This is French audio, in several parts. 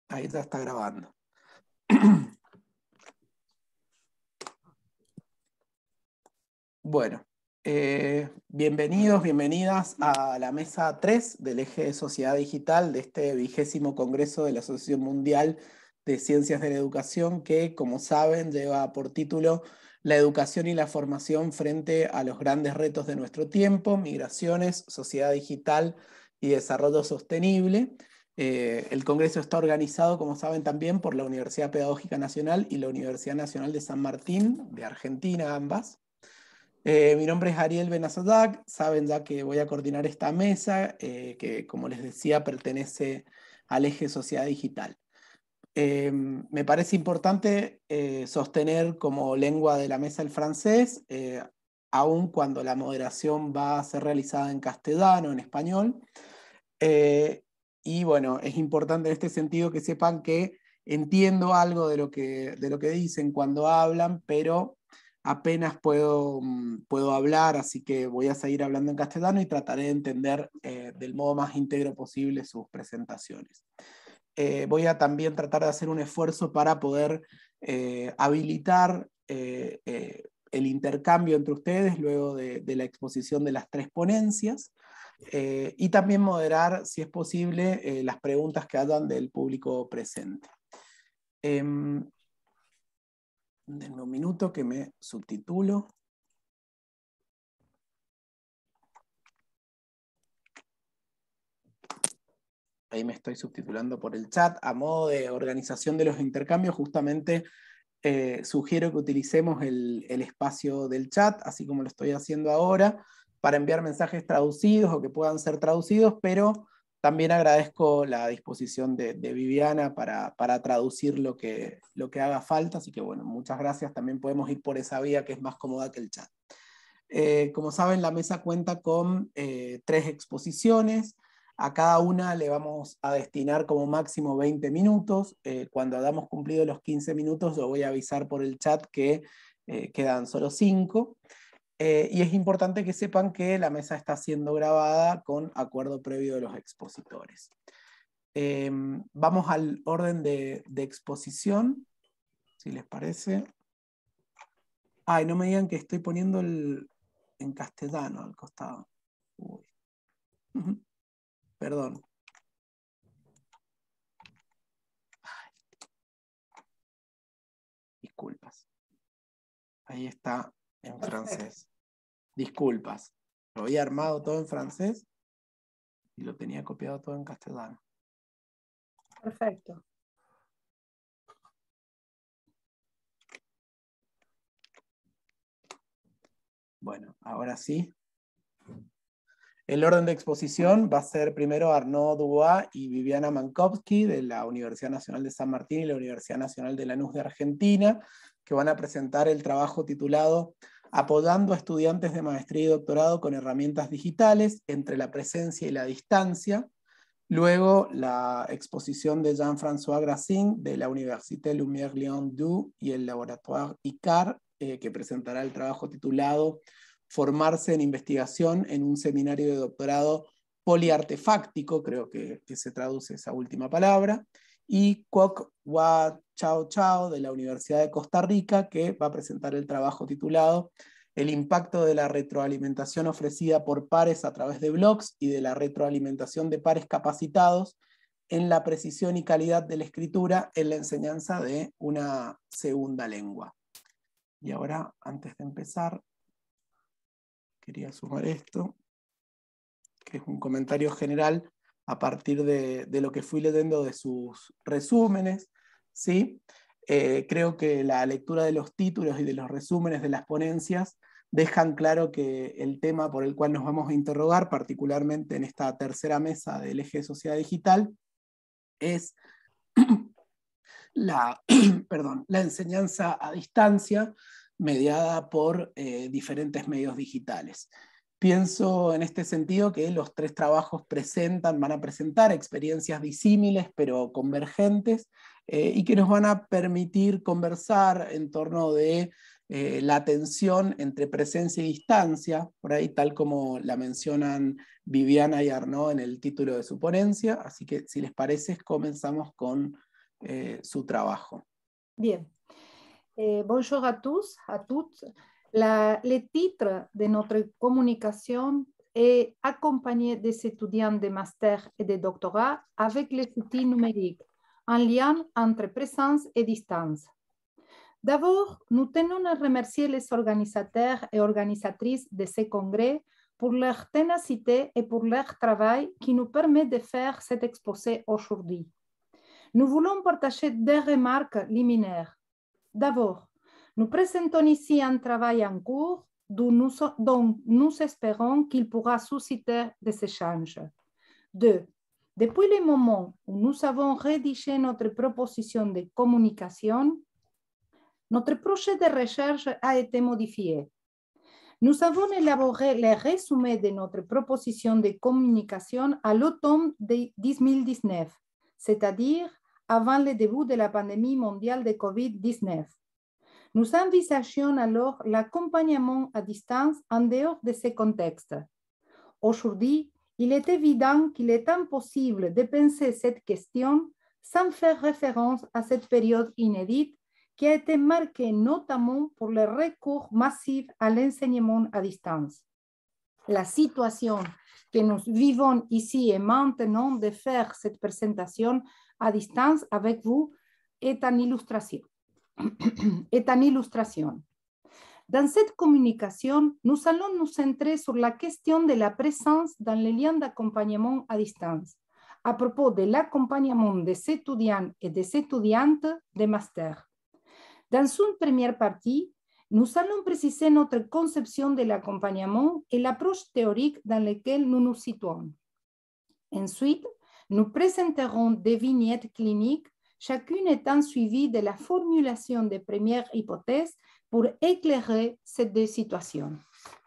Ahí ya está grabando. Bueno, bienvenidos, bienvenidas a la mesa 3 del eje de sociedad digital de este 20º Congreso de la Asociación Mundial de Ciencias de la Educación, que, como saben, lleva por título La educación y la formación frente a los grandes retos de nuestro tiempo: migraciones, sociedad digital y desarrollo sostenible. El Congreso está organizado, como saben, también por la Universidad Pedagógica Nacional y la Universidad Nacional de San Martín, de Argentina, ambas. Mi nombre es Ariel Benazodak, saben ya que voy a coordinar esta mesa, que, como les decía, pertenece al eje Sociedad Digital. Me parece importante sostener como lengua de la mesa el francés, aun cuando la moderación va a ser realizada en castellano, en español. Y bueno, es importante en este sentido que sepan que entiendo algo de lo que dicen cuando hablan, pero apenas puedo hablar, así que voy a seguir hablando en castellano y trataré de entender del modo más íntegro posible sus presentaciones. Voy a también tratar de hacer un esfuerzo para poder habilitar el intercambio entre ustedes luego de la exposición de las 3 ponencias. Y también moderar, si es posible, las preguntas que hagan del público presente. Denme un minuto que me subtitulo. Ahí me estoy subtitulando por el chat. A modo de organización de los intercambios, justamente sugiero que utilicemos el espacio del chat, así como lo estoy haciendo ahora, para enviar mensajes traducidos o que puedan ser traducidos, pero también agradezco la disposición de Viviana para traducir lo que haga falta, así que bueno, muchas gracias. También podemos ir por esa vía que es más cómoda que el chat. Como saben, la mesa cuenta con 3 exposiciones. A cada una le vamos a destinar como máximo 20 minutos. Cuando hayamos cumplido los 15 minutos, yo voy a avisar por el chat que quedan solo 5. Y es importante que sepan que la mesa está siendo grabada con acuerdo previo de los expositores. Vamos al orden de exposición, si les parece. Ay, no me digan que estoy poniendo en castellano al costado. Uy. Perdón. Ay. Disculpas. Ahí está en francés. Disculpas. Lo había armado todo en francés y lo tenía copiado todo en castellano. Perfecto. Bueno, ahora sí. El orden de exposición va a ser primero Arnaud Dubois y Viviana Mankowski de la Universidad Nacional de San Martín y la Universidad Nacional de Lanús de Argentina, que van a presentar el trabajo titulado Apoyando a estudiantes de maestría y doctorado con herramientas digitales entre la presencia y la distancia. Luego la exposición de Jean-François Grassin de la Université Lumière Lyon 2 y el Laboratoire ICAR, que presentará el trabajo titulado Formarse en investigación en un seminario de doctorado poliartefáctico, creo que se traduce esa última palabra, y Kwok Wa Chao Chao de la Universidad de Costa Rica, que va a presentar el trabajo titulado El impacto de la retroalimentación ofrecida por pares a través de blogs y de la retroalimentación de pares capacitados en la precisión y calidad de la escritura en la enseñanza de una segunda lengua. Y ahora, antes de empezar, quería sumar esto, que es un comentario general a partir de lo que fui leyendo de sus resúmenes, ¿sí? Creo que la lectura de los títulos y de los resúmenes de las ponencias dejan claro que el tema por el cual nos vamos a interrogar, particularmente en esta tercera mesa del eje de sociedad digital, es la enseñanza a distancia mediada por diferentes medios digitales. Pienso en este sentido que los 3 trabajos van a presentar experiencias disímiles pero convergentes, y que nos van a permitir conversar en torno de la tensión entre presencia y distancia, por ahí tal como la mencionan Viviana y Arnaud en el título de su ponencia. Así que si les parece, comenzamos con su trabajo. Bien. Bonjour à tous, à toutes. Le titre de notre communication est accompagné des étudiants de master et de doctorat avec les outils numériques, en lien entre présence et distance. D'abord, nous tenons à remercier les organisateurs et organisatrices de ce congrès pour leur ténacité et pour leur travail qui nous permet de faire cet exposé aujourd'hui. Nous voulons partager deux remarques liminaires. D'abord, nous présentons ici un travail en cours dont nous espérons qu'il pourra susciter des échanges. Deux, depuis le moment où nous avons rédigé notre proposition de communication, notre projet de recherche a été modifié. Nous avons élaboré le résumé de notre proposition de communication à l'automne de 2019, c'est-à-dire avant le début de la pandémie mondiale de COVID-19. Nous envisagions alors l'accompagnement à distance en dehors de ce contexte. Aujourd'hui, il est évident qu'il est impossible de penser cette question sans faire référence à cette période inédite qui a été marquée notamment pour le recours massif à l'enseignement à distance. La situation que nous vivons ici et maintenant de faire cette présentation à distance avec vous est une illustration. Dans cette communication, nous allons nous centrer sur la question de la présence dans les liens d'accompagnement à distance, à propos de l'accompagnement des étudiants et des étudiantes de master. Dans une première partie, nous allons préciser notre conception de l'accompagnement et l'approche théorique dans laquelle nous nous situons. Ensuite, nous présenterons des vignettes cliniques, chacune étant suivie de la formulation des premières hypothèses pour éclairer ces deux situations.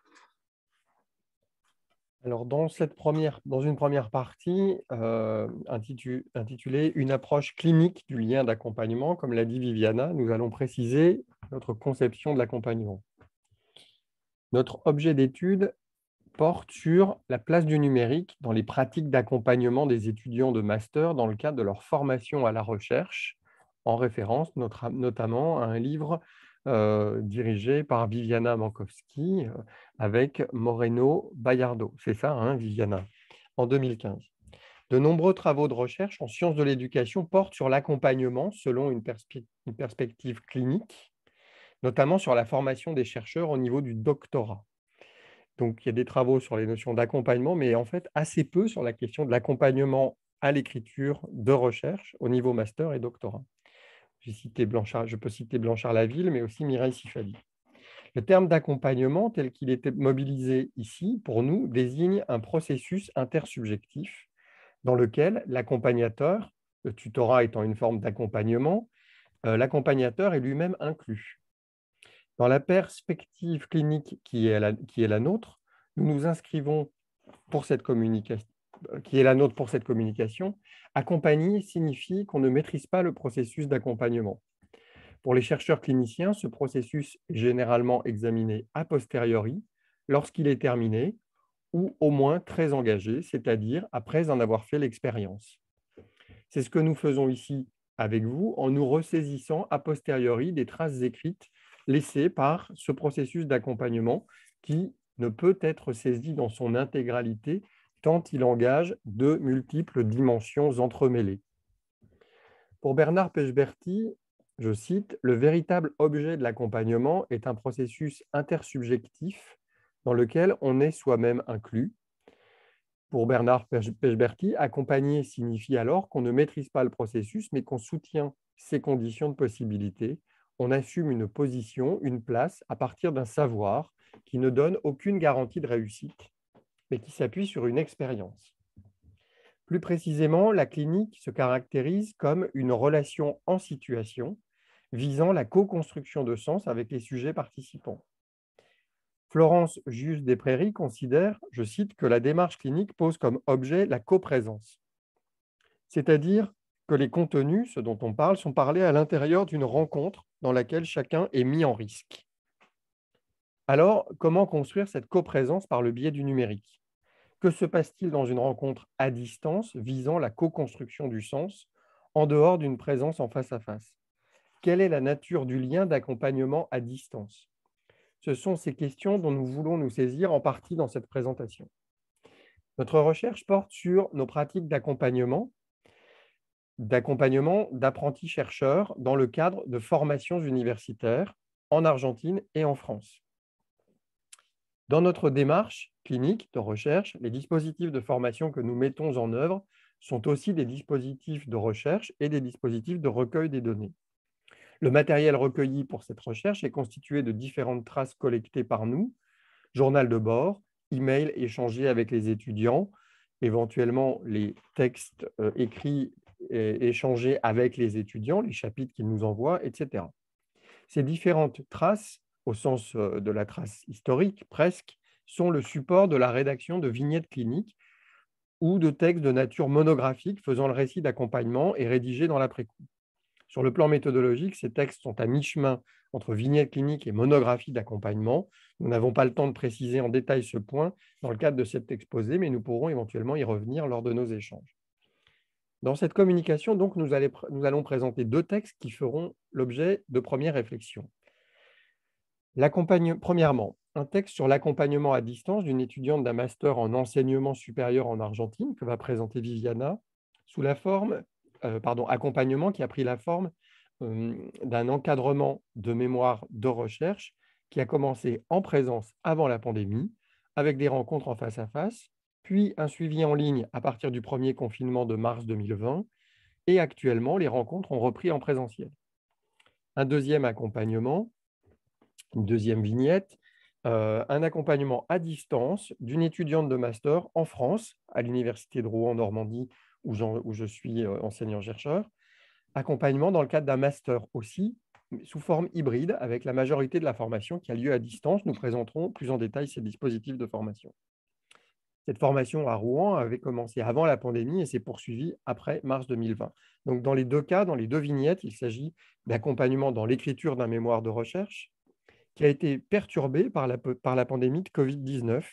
Alors, dans une première partie intitulée « Une approche clinique du lien d'accompagnement », comme l'a dit Viviana, nous allons préciser notre conception de l'accompagnement. Notre objet d'étude porte sur la place du numérique dans les pratiques d'accompagnement des étudiants de master dans le cadre de leur formation à la recherche, en référence notamment à un livre dirigé par Viviana Mankowski avec Moreno Bayardo. C'est ça, hein, Viviana, en 2015. De nombreux travaux de recherche en sciences de l'éducation portent sur l'accompagnement selon une perspective clinique, notamment sur la formation des chercheurs au niveau du doctorat. Donc, il y a des travaux sur les notions d'accompagnement, mais en fait, assez peu sur la question de l'accompagnement à l'écriture de recherche au niveau master et doctorat. Je peux citer Blanchard Laville, mais aussi Mireille Sifali. Le terme d'accompagnement, tel qu'il est mobilisé ici, pour nous, désigne un processus intersubjectif dans lequel l'accompagnateur, le tutorat étant une forme d'accompagnement, l'accompagnateur est lui-même inclus. Dans la perspective clinique qui est la nôtre, nous nous inscrivons pour cette communication, accompagner signifie qu'on ne maîtrise pas le processus d'accompagnement. Pour les chercheurs cliniciens, ce processus est généralement examiné a posteriori, lorsqu'il est terminé, ou au moins très engagé, c'est-à-dire après en avoir fait l'expérience. C'est ce que nous faisons ici avec vous, en nous ressaisissant a posteriori des traces écrites laissées par ce processus d'accompagnement qui ne peut être saisi dans son intégralité tant il engage de multiples dimensions entremêlées. Pour Bernard Pechberti, je cite, « Le véritable objet de l'accompagnement est un processus intersubjectif dans lequel on est soi-même inclus. » Pour Bernard Pechberti, accompagner signifie alors qu'on ne maîtrise pas le processus, mais qu'on soutient ses conditions de possibilité. On assume une position, une place à partir d'un savoir qui ne donne aucune garantie de réussite, mais qui s'appuie sur une expérience. Plus précisément, la clinique se caractérise comme une relation en situation visant la co-construction de sens avec les sujets participants. Florence Juste-Desprairies considère, je cite, que la démarche clinique pose comme objet la coprésence, c'est-à-dire que les contenus, ce dont on parle, sont parlés à l'intérieur d'une rencontre dans laquelle chacun est mis en risque. Alors, comment construire cette coprésence par le biais du numérique? Que se passe-t-il dans une rencontre à distance visant la co-construction du sens en dehors d'une présence en face à face? Quelle est la nature du lien d'accompagnement à distance? Ce sont ces questions dont nous voulons nous saisir en partie dans cette présentation. Notre recherche porte sur nos pratiques d'accompagnement d'apprentis chercheurs dans le cadre de formations universitaires en Argentine et en France. Dans notre démarche clinique de recherche, les dispositifs de formation que nous mettons en œuvre sont aussi des dispositifs de recherche et des dispositifs de recueil des données. Le matériel recueilli pour cette recherche est constitué de différentes traces collectées par nous, journal de bord, email échangés avec les étudiants, éventuellement les textes écrits et échangés avec les étudiants, les chapitres qu'ils nous envoient, etc. Ces différentes traces, au sens de la trace historique presque, sont le support de la rédaction de vignettes cliniques ou de textes de nature monographique faisant le récit d'accompagnement et rédigés dans l'après-coup. Sur le plan méthodologique, ces textes sont à mi-chemin entre vignettes cliniques et monographie d'accompagnement. Nous n'avons pas le temps de préciser en détail ce point dans le cadre de cet exposé, mais nous pourrons éventuellement y revenir lors de nos échanges. Dans cette communication, donc, nous allons présenter 2 textes qui feront l'objet de premières réflexions. Premièrement, un texte sur l'accompagnement à distance d'une étudiante d'un master en enseignement supérieur en Argentine que va présenter Viviana sous la forme accompagnement qui a pris la forme d'un encadrement de mémoire de recherche qui a commencé en présence avant la pandémie, avec des rencontres en face à face, puis un suivi en ligne à partir du premier confinement de mars 2020, et actuellement, les rencontres ont repris en présentiel. Un deuxième accompagnement, une deuxième vignette, un accompagnement à distance d'une étudiante de master en France, à l'Université de Rouen, Normandie, où je suis enseignant-chercheur, accompagnement dans le cadre d'un master aussi, sous forme hybride, avec la majorité de la formation qui a lieu à distance. Nous présenterons plus en détail ces dispositifs de formation. Cette formation à Rouen avait commencé avant la pandémie et s'est poursuivie après mars 2020. Donc, dans les 2 cas, dans les 2 vignettes, il s'agit d'accompagnement dans l'écriture d'un mémoire de recherche qui a été perturbé par la pandémie de Covid-19,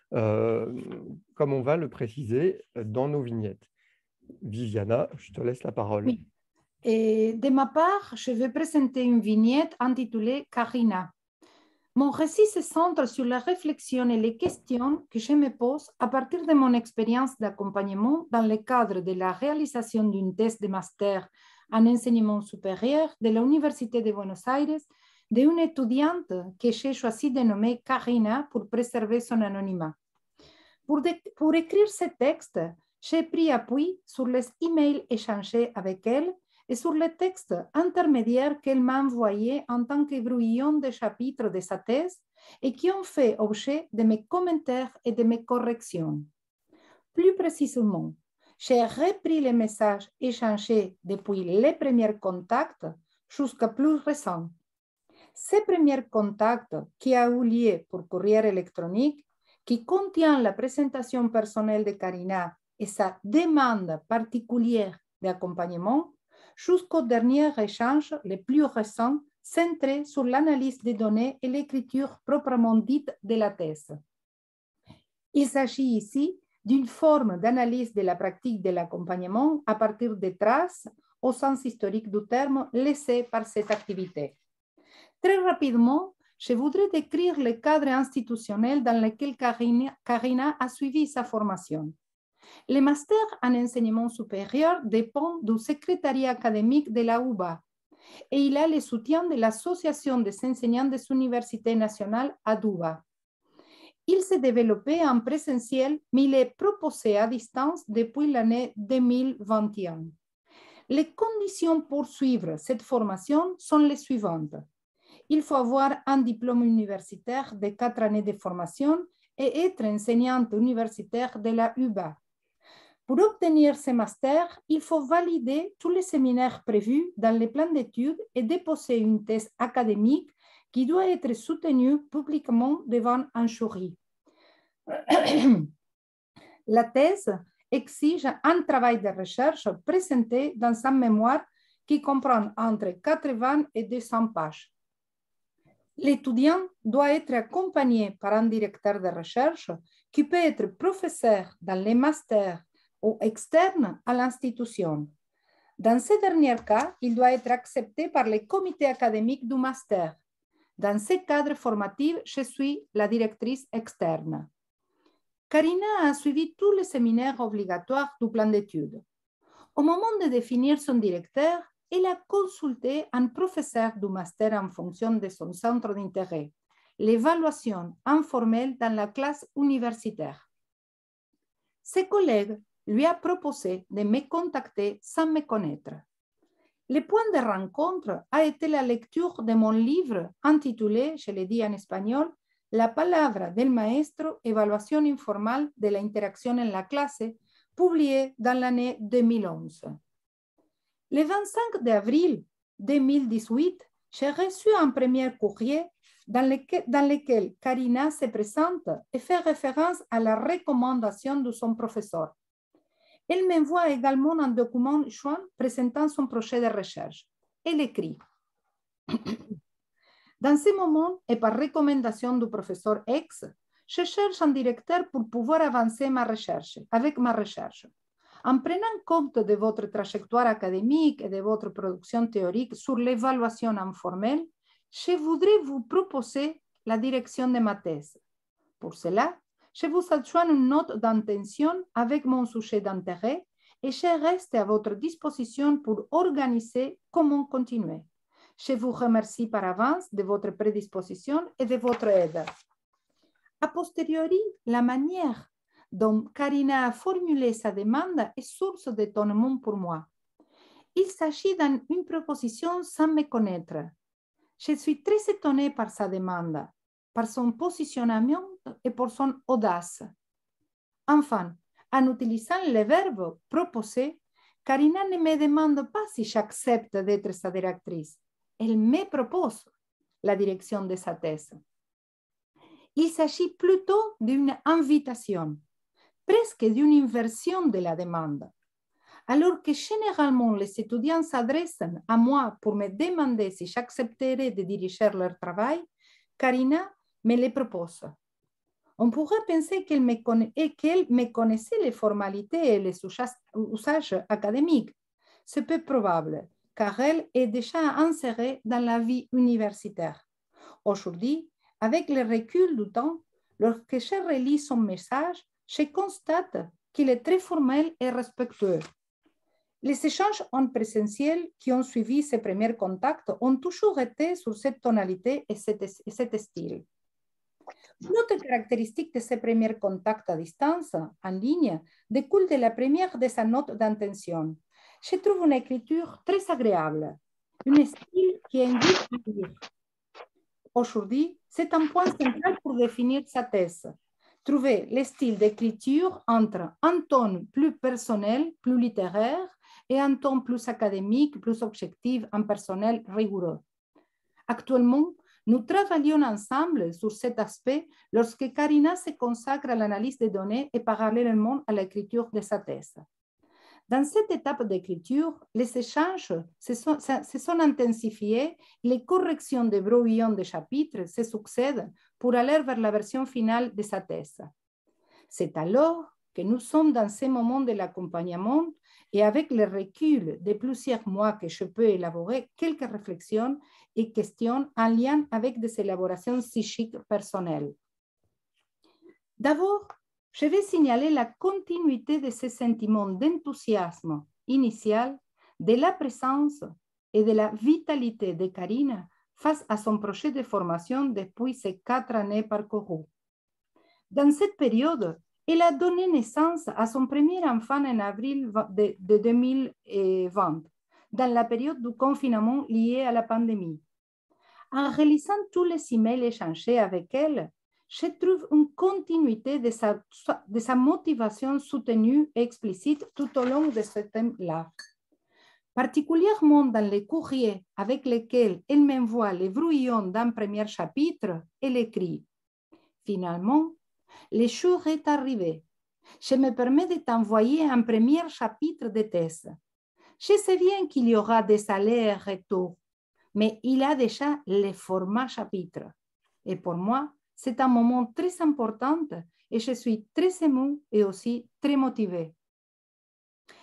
comme on va le préciser dans nos vignettes. Viviana, je te laisse la parole. Oui. Et de ma part, je vais présenter une vignette intitulée Karina. Mon récit se centre sur la réflexion et les questions que je me pose à partir de mon expérience d'accompagnement dans le cadre de la réalisation d'une thèse de master en enseignement supérieur de l'Université de Buenos Aires d'une étudiante que j'ai choisi de nommer Karina pour préserver son anonymat. Pour écrire ce texte, j'ai pris appui sur les emails échangés avec elle et sur les textes intermédiaires qu'elle m'a envoyés en tant que brouillon de chapitres de sa thèse et qui ont fait objet de mes commentaires et de mes corrections. Plus précisément, j'ai repris les messages échangés depuis les premiers contacts jusqu'à plus récents. Ces premiers contacts qui a eu lieu pour courrier électronique, qui contient la présentation personnelle de Karina et sa demande particulière d'accompagnement, jusqu'au dernier échange, le plus récent, centré sur l'analyse des données et l'écriture proprement dite de la thèse. Il s'agit ici d'une forme d'analyse de la pratique de l'accompagnement à partir des traces, au sens historique du terme, laissées par cette activité. Très rapidement, je voudrais décrire le cadre institutionnel dans lequel Karina a suivi sa formation. Le master en enseignement supérieur dépend du secrétariat académique de la UBA et il a le soutien de l'Association des enseignants des universités nationales ADUBA. Il s'est développé en présentiel, mais il est proposé à distance depuis l'année 2021. Les conditions pour suivre cette formation sont les suivantes. Il faut avoir un diplôme universitaire de 4 années de formation et être enseignante universitaire de la UBA. Pour obtenir ce master, il faut valider tous les séminaires prévus dans les plans d'études et déposer une thèse académique qui doit être soutenue publiquement devant un jury. La thèse exige un travail de recherche présenté dans un mémoire qui comprend entre 80 et 200 pages. L'étudiant doit être accompagné par un directeur de recherche qui peut être professeur dans les masters ou externe à l'institution. Dans ce dernier cas, il doit être accepté par les comités académiques du master. Dans ce cadre formatif, je suis la directrice externe. Karina a suivi tous les séminaires obligatoires du plan d'études. Au moment de définir son directeur, elle a consulté un professeur du master en fonction de son centre d'intérêt, l'évaluation informelle dans la classe universitaire. Ses collègues lui ont proposé de me contacter sans me connaître. Le point de rencontre a été la lecture de mon livre intitulé, je l'ai dit en espagnol, La palabra del maestro, évaluation informale de la interacción en la clase, publié dans l'année 2011. Le 25 avril 2018, j'ai reçu un premier courrier dans lequel Karina se présente et fait référence à la recommandation de son professeur. Elle m'envoie également un document joint présentant son projet de recherche. Elle écrit « Dans ce moment et par recommandation du professeur X, je cherche un directeur pour pouvoir avancer avec ma recherche. En prenant compte de votre trajectoire académique et de votre production théorique sur l'évaluation informelle, je voudrais vous proposer la direction de ma thèse. Pour cela, je vous adjoins une note d'intention avec mon sujet d'intérêt et je reste à votre disposition pour organiser comment continuer. Je vous remercie par avance de votre prédisposition et de votre aide. » A posteriori, la manière dont Karina a formulé sa demande est source d'étonnement pour moi. Il s'agit d'une proposition sans me connaître. Je suis très étonnée par sa demande, par son positionnement et pour son audace. Enfin, en utilisant le verbe proposer, Karina ne me demande pas si j'accepte d'être sa directrice. Elle me propose la direction de sa thèse. Il s'agit plutôt d'une invitation, presque d'une inversion de la demande. Alors que généralement les étudiants s'adressent à moi pour me demander si j'accepterais de diriger leur travail, Karina me le propose. On pourrait penser qu'elle me connaissait les formalités et les usages académiques. C'est peu probable, car elle est déjà insérée dans la vie universitaire. Aujourd'hui, avec le recul du temps, lorsque je relis son message, je constate qu'il est très formel et respectueux. Les échanges en présentiel qui ont suivi ces premiers contacts ont toujours été sur cette tonalité et cet style. Une autre caractéristique de ces premiers contacts à distance, en ligne, découle de la première de sa note d'intention. Je trouve une écriture très agréable, un style qui invite à lire. Aujourd'hui, c'est un point central pour définir sa thèse. Trouver le style d'écriture entre un ton plus personnel, plus littéraire, et un ton plus académique, plus objectif, impersonnel, rigoureux. Actuellement, nous travaillons ensemble sur cet aspect lorsque Karina se consacre à l'analyse des données et parallèlement à l'écriture de sa thèse. Dans cette étape d'écriture, les échanges se sont intensifiés, les corrections de brouillons de chapitres se succèdent pour aller vers la version finale de sa thèse. C'est alors que nous sommes dans ce moment de l'accompagnement et avec le recul de plusieurs mois que je peux élaborer quelques réflexions et questions en lien avec des élaborations psychiques personnelles. D'abord, je vais signaler la continuité de ce sentiment d'enthousiasme initial, de la présence et de la vitalité de Karina face à son projet de formation depuis ces 4 années parcourues. Dans cette période, elle a donné naissance à son premier enfant en avril de 2020, dans la période du confinement lié à la pandémie. En relisant tous les emails échangés avec elle, je trouve une continuité de sa motivation soutenue et explicite tout au long de ce thème-là. Particulièrement dans les courriers avec lesquels elle m'envoie les brouillons d'un premier chapitre, elle écrit « Finalement, le jour est arrivé. Je me permets de t'envoyer un premier chapitre de thèse. Je sais bien qu'il y aura des allers-retours, mais il a déjà le format chapitre. Et pour moi, c'est un moment très important et je suis très émue et aussi très motivée. »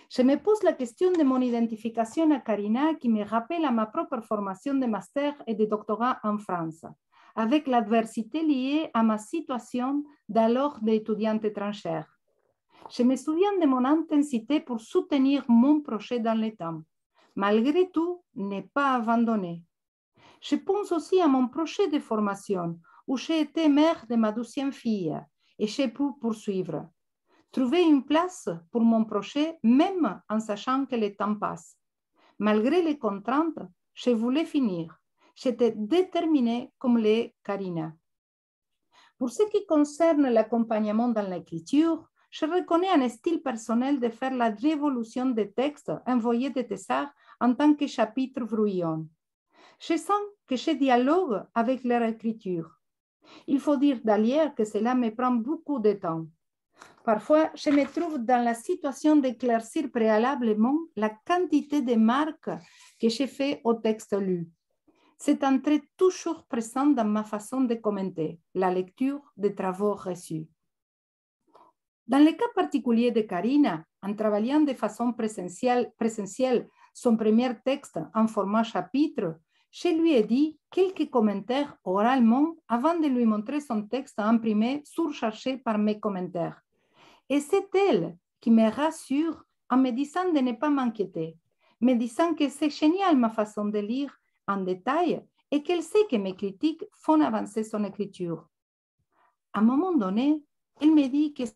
Je me pose la question de mon identification à Karina qui me rappelle à ma propre formation de master et de doctorat en France, avec l'adversité liée à ma situation d'alors d'étudiante étrangère. Je me souviens de mon intensité pour soutenir mon projet dans le temps. Malgré tout, ne pas abandonner. Je pense aussi à mon projet de formation où j'ai été mère de ma 12e fille et j'ai pu poursuivre. Trouver une place pour mon projet, même en sachant que le temps passe. Malgré les contraintes, je voulais finir. J'étais déterminée comme l'est Karina. Pour ce qui concerne l'accompagnement dans l'écriture, je reconnais un style personnel de faire la révolution des textes envoyés de Tessart en tant que chapitre brouillon. Je sens que je dialogue avec leur écriture. Il faut dire d'ailleurs que cela me prend beaucoup de temps. Parfois, je me trouve dans la situation d'éclaircir préalablement la quantité de marques que j'ai fait au texte lu. C'est un trait toujours présent dans ma façon de commenter la lecture des travaux reçus. Dans le cas particulier de Karina, en travaillant de façon présentielle son premier texte en format chapitre, je lui ai dit quelques commentaires oralement avant de lui montrer son texte imprimé surchargé par mes commentaires. Et c'est elle qui me rassure en me disant de ne pas m'inquiéter, me disant que c'est génial ma façon de lire en détail et qu'elle sait que mes critiques font avancer son écriture. À un moment donné, elle me dit que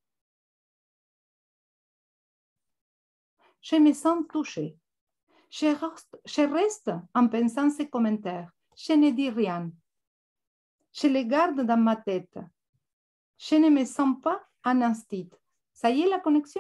je me sens touchée. Je reste en pensant ces commentaires. Je ne dis rien. Je les garde dans ma tête. Je ne me sens pas un instant. Ça y est la connexion?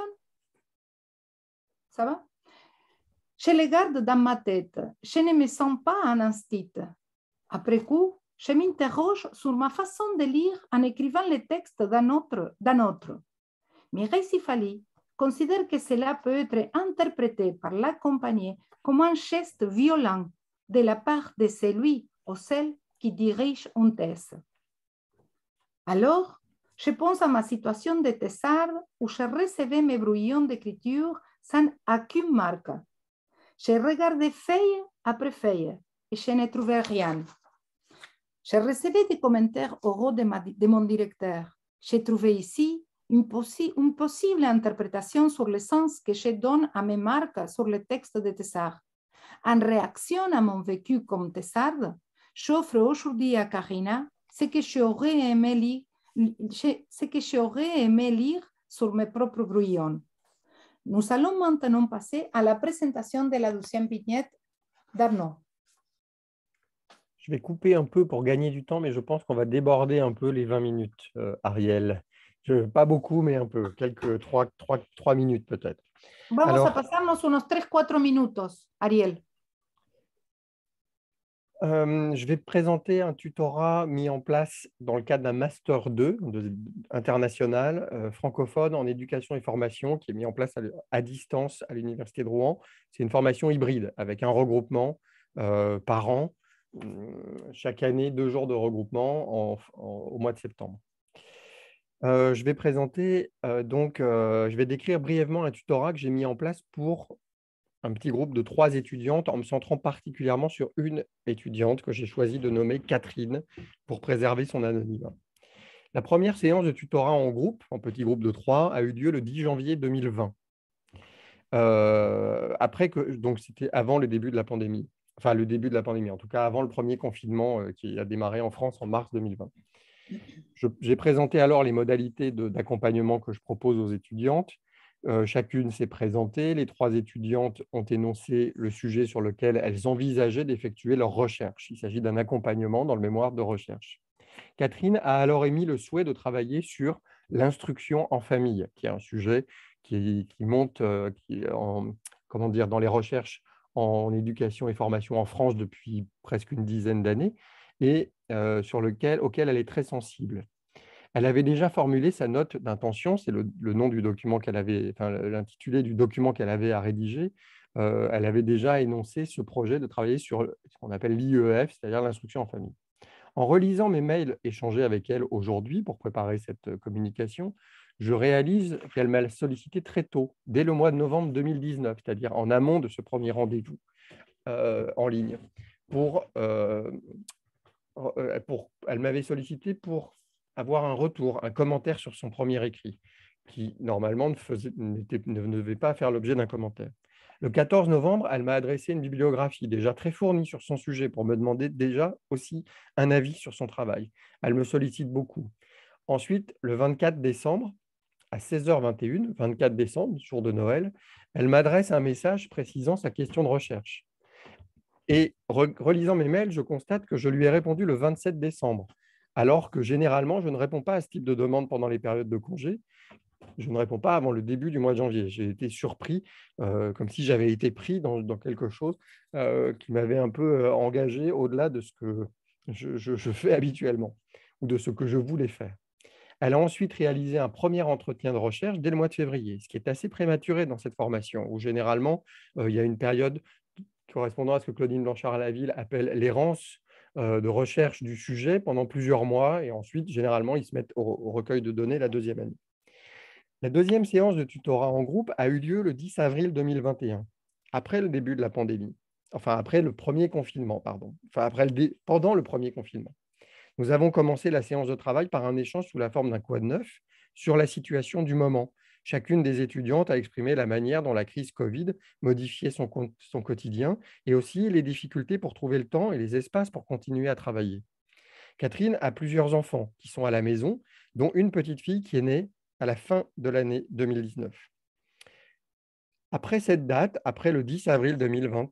Ça va? Je les garde dans ma tête. Je ne me sens pas un instant. Après coup, je m'interroge sur ma façon de lire en écrivant les textes d'un autre. Mireille Sifali considère que cela peut être interprété par l'accompagné comme un geste violent de la part de celui ou celle qui dirige une thèse. Alors, je pense à ma situation de thésarde où je recevais mes brouillons d'écriture sans aucune marque. Je regardais feuille après feuille et je ne trouvais rien. Je recevais des commentaires oraux de mon directeur. J'ai trouvé ici une possible interprétation sur le sens que je donne à mes marques sur le texte de Tessart. En réaction à mon vécu comme thésarde, j'offre aujourd'hui à Karina ce que j'aurais aimé lire sur mes propres brouillons. Nous allons maintenant passer à la présentation de la 12e vignette d'Arnaud. Je vais couper un peu pour gagner du temps, mais je pense qu'on va déborder un peu les 20 minutes, Ariel. Pas beaucoup, mais un peu, quelques 3 minutes peut-être. Vamos a pasarnos unos 3-4 minutos, Ariel. Je vais présenter un tutorat mis en place dans le cadre d'un Master 2 international francophone en éducation et formation qui est mis en place à distance à l'Université de Rouen. C'est une formation hybride avec un regroupement par an, chaque année 2 jours de regroupement au mois de septembre. Je vais présenter, je vais décrire brièvement un tutorat que j'ai mis en place pour un petit groupe de 3 étudiantes en me centrant particulièrement sur une étudiante que j'ai choisi de nommer Catherine pour préserver son anonymat. La première séance de tutorat en groupe, en petit groupe de 3, a eu lieu le 10 janvier 2020. Donc c'était avant le début de la pandémie. Enfin, le début de la pandémie, en tout cas avant le premier confinement qui a démarré en France en mars 2020. J'ai présenté alors les modalités d'accompagnement que je propose aux étudiantes. Chacune s'est présentée. Les 3 étudiantes ont énoncé le sujet sur lequel elles envisageaient d'effectuer leur recherche. Il s'agit d'un accompagnement dans le mémoire de recherche. Catherine a alors émis le souhait de travailler sur l'instruction en famille, qui est un sujet qui monte dans les recherches en éducation et formation en France depuis presque une dizaine d'années et auquel elle est très sensible. Elle avait déjà formulé sa note d'intention, c'est le nom du document qu'elle avait, l'intitulé du document qu'elle avait à rédiger. Elle avait déjà énoncé ce projet de travailler sur ce qu'on appelle l'IEF, c'est-à-dire l'instruction en famille. En relisant mes mails échangés avec elle aujourd'hui pour préparer cette communication, je réalise qu'elle m'a sollicité très tôt, dès le mois de novembre 2019, c'est-à-dire en amont de ce premier rendez-vous en ligne. Elle m'avait sollicité pour avoir un retour, un commentaire sur son premier écrit, qui normalement ne devait pas faire l'objet d'un commentaire. Le 14 novembre, elle m'a adressé une bibliographie déjà très fournie sur son sujet pour me demander déjà aussi un avis sur son travail. Elle me sollicite beaucoup. Ensuite, le 24 décembre, à 16h21, 24 décembre, jour de Noël, elle m'adresse un message précisant sa question de recherche. Et relisant mes mails, je constate que je lui ai répondu le 27 décembre, alors que généralement, je ne réponds pas à ce type de demande pendant les périodes de congé. Je ne réponds pas avant le début du mois de janvier. J'ai été surpris, comme si j'avais été pris dans quelque chose qui m'avait un peu engagé au-delà de ce que je fais habituellement ou de ce que je voulais faire. Elle a ensuite réalisé un premier entretien de recherche dès le mois de février, ce qui est assez prématuré dans cette formation, où généralement, il y a une période correspondant à ce que Claudine Blanchard-Laville appelle l'errance de recherche du sujet pendant plusieurs mois, et ensuite, généralement, ils se mettent au recueil de données la deuxième année. La deuxième séance de tutorat en groupe a eu lieu le 10 avril 2021, après le début de la pandémie, enfin après le premier confinement, pardon, pendant le premier confinement. Nous avons commencé la séance de travail par un échange sous la forme d'un quad neuf sur la situation du moment. Chacune des étudiantes a exprimé la manière dont la crise Covid modifiait son quotidien et aussi les difficultés pour trouver le temps et les espaces pour continuer à travailler. Catherine a plusieurs enfants qui sont à la maison, dont une petite fille qui est née à la fin de l'année 2019. Après cette date, après le 10 avril 2020,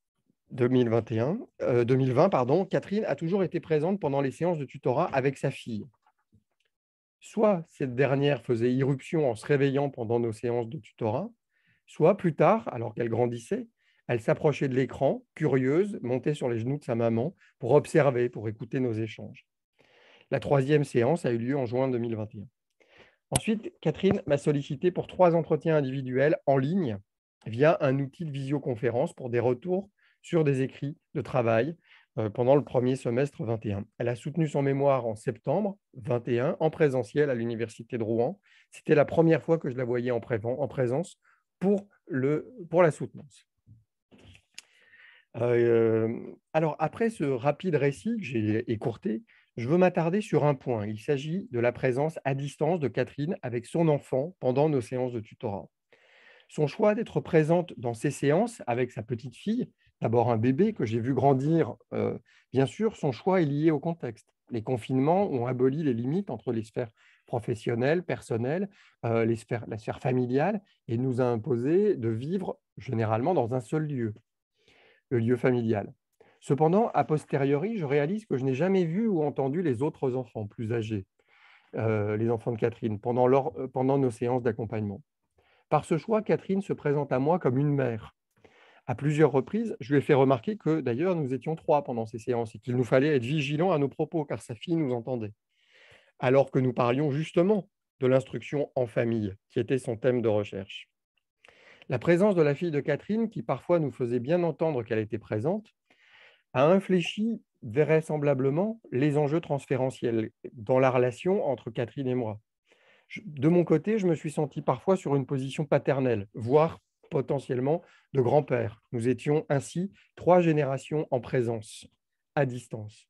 Catherine a toujours été présente pendant les séances de tutorat avec sa fille. Soit cette dernière faisait irruption en se réveillant pendant nos séances de tutorat, soit plus tard, alors qu'elle grandissait, elle s'approchait de l'écran, curieuse, montait sur les genoux de sa maman pour observer, pour écouter nos échanges. La troisième séance a eu lieu en juin 2021. Ensuite, Catherine m'a sollicité pour 3 entretiens individuels en ligne via un outil de visioconférence pour des retours sur des écrits de travail pendant le premier semestre 21. Elle a soutenu son mémoire en septembre 21 en présentiel à l'Université de Rouen. C'était la première fois que je la voyais en présence pour la soutenance. Alors, après ce rapide récit que j'ai écourté, je veux m'attarder sur un point. Il s'agit de la présence à distance de Catherine avec son enfant pendant nos séances de tutorat. Son choix d'être présente dans ces séances avec sa petite fille, d'abord un bébé que j'ai vu grandir, bien sûr, son choix est lié au contexte. Les confinements ont aboli les limites entre les sphères professionnelles, personnelles, la sphère familiale, et nous a imposé de vivre généralement dans un seul lieu, le lieu familial. Cependant, a posteriori, je réalise que je n'ai jamais vu ou entendu les autres enfants plus âgés, les enfants de Catherine, pendant nos séances d'accompagnement. Par ce choix, Catherine se présente à moi comme une mère. À plusieurs reprises, je lui ai fait remarquer que d'ailleurs nous étions 3 pendant ces séances et qu'il nous fallait être vigilants à nos propos car sa fille nous entendait. Alors que nous parlions justement de l'instruction en famille, qui était son thème de recherche. La présence de la fille de Catherine, qui parfois nous faisait bien entendre qu'elle était présente, a infléchi vraisemblablement les enjeux transférentiels dans la relation entre Catherine et moi. De mon côté, je me suis senti parfois sur une position paternelle, voire potentiellement de grand-père. Nous étions ainsi 3 générations en présence, à distance.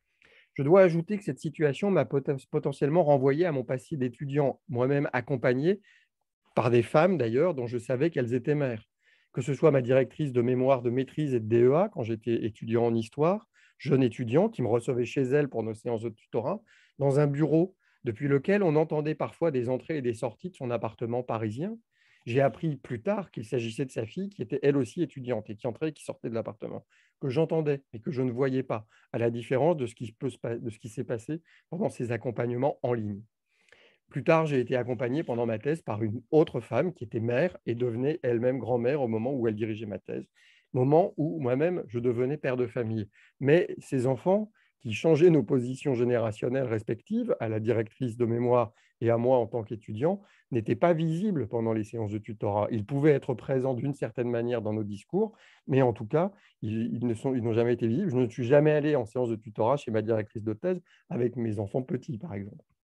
Je dois ajouter que cette situation m'a potentiellement renvoyé à mon passé d'étudiant, moi-même accompagné par des femmes d'ailleurs, dont je savais qu'elles étaient mères. Que ce soit ma directrice de mémoire de maîtrise et de DEA, quand j'étais étudiant en histoire, jeune étudiant qui me recevait chez elle pour nos séances de tutorat, dans un bureau depuis lequel on entendait parfois des entrées et des sorties de son appartement parisien. J'ai appris plus tard qu'il s'agissait de sa fille qui était elle aussi étudiante et qui entrait et qui sortait de l'appartement, que j'entendais mais que je ne voyais pas, à la différence de ce qui s'est passé pendant ces accompagnements en ligne. Plus tard, j'ai été accompagné pendant ma thèse par une autre femme qui était mère et devenait elle-même grand-mère au moment où elle dirigeait ma thèse, moment où moi-même je devenais père de famille. Mais ces enfants qui changeaient nos positions générationnelles respectives, à la directrice de mémoire et à moi en tant qu'étudiant, n'étaient pas visibles pendant les séances de tutorat. Ils pouvaient être présents d'une certaine manière dans nos discours, mais en tout cas, ils n'ont jamais été visibles. Je ne suis jamais allé en séance de tutorat chez ma directrice de thèse avec mes enfants petits, par exemple.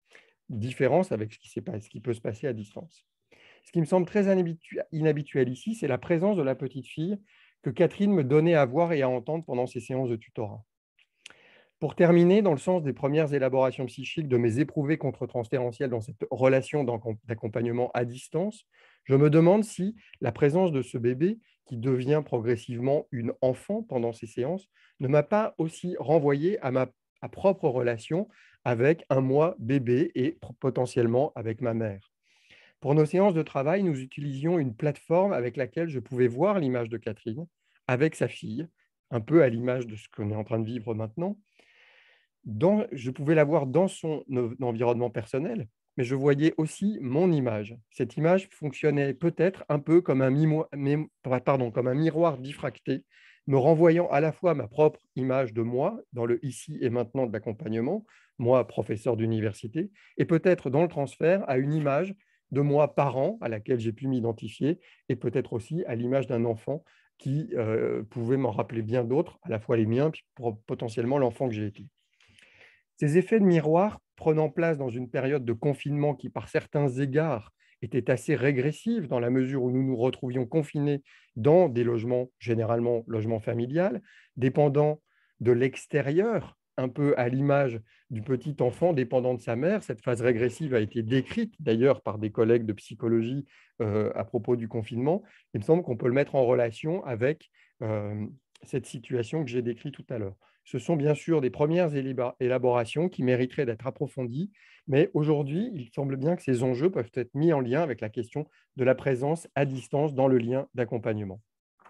différence avec ce qui peut se passer à distance. Ce qui me semble très inhabituel ici, c'est la présence de la petite fille que Catherine me donnait à voir et à entendre pendant ses séances de tutorat. Pour terminer, dans le sens des premières élaborations psychiques de mes éprouvés contre-transférentiels dans cette relation d'accompagnement à distance, je me demande si la présence de ce bébé, qui devient progressivement une enfant pendant ces séances, ne m'a pas aussi renvoyé à ma propre relation avec un moi bébé et potentiellement avec ma mère. Pour nos séances de travail, nous utilisions une plateforme avec laquelle je pouvais voir l'image de Catherine avec sa fille, un peu à l'image de ce qu'on est en train de vivre maintenant. Je pouvais la voir dans son environnement personnel, mais je voyais aussi mon image. Cette image fonctionnait peut-être un peu comme un miroir diffracté, me renvoyant à la fois ma propre image de moi, dans le ici et maintenant de l'accompagnement, moi, professeur d'université, et peut-être dans le transfert à une image de moi, parent, à laquelle j'ai pu m'identifier, et peut-être aussi à l'image d'un enfant qui pouvait m'en rappeler bien d'autres, à la fois les miens, puis potentiellement l'enfant que j'ai été. Ces effets de miroir prenant place dans une période de confinement qui, par certains égards, était assez régressive dans la mesure où nous nous retrouvions confinés dans des logements, généralement logements familiales, dépendant de l'extérieur, un peu à l'image du petit enfant dépendant de sa mère. Cette phase régressive a été décrite d'ailleurs par des collègues de psychologie à propos du confinement. Il me semble qu'on peut le mettre en relation avec cette situation que j'ai décrite tout à l'heure. Ce sont bien sûr des premières élaborations qui mériteraient d'être approfondies, mais aujourd'hui, il semble bien que ces enjeux peuvent être mis en lien avec la question de la présence à distance dans le lien d'accompagnement.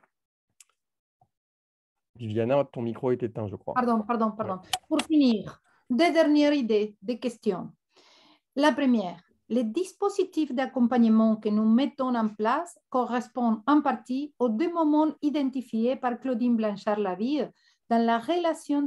Viviana, ton micro est éteint, je crois. Pardon. Ouais. Pour finir, deux dernières idées, des questions. La première, les dispositifs d'accompagnement que nous mettons en place correspondent en partie aux deux moments identifiés par Claudine Blanchard-Laville dans la réalisation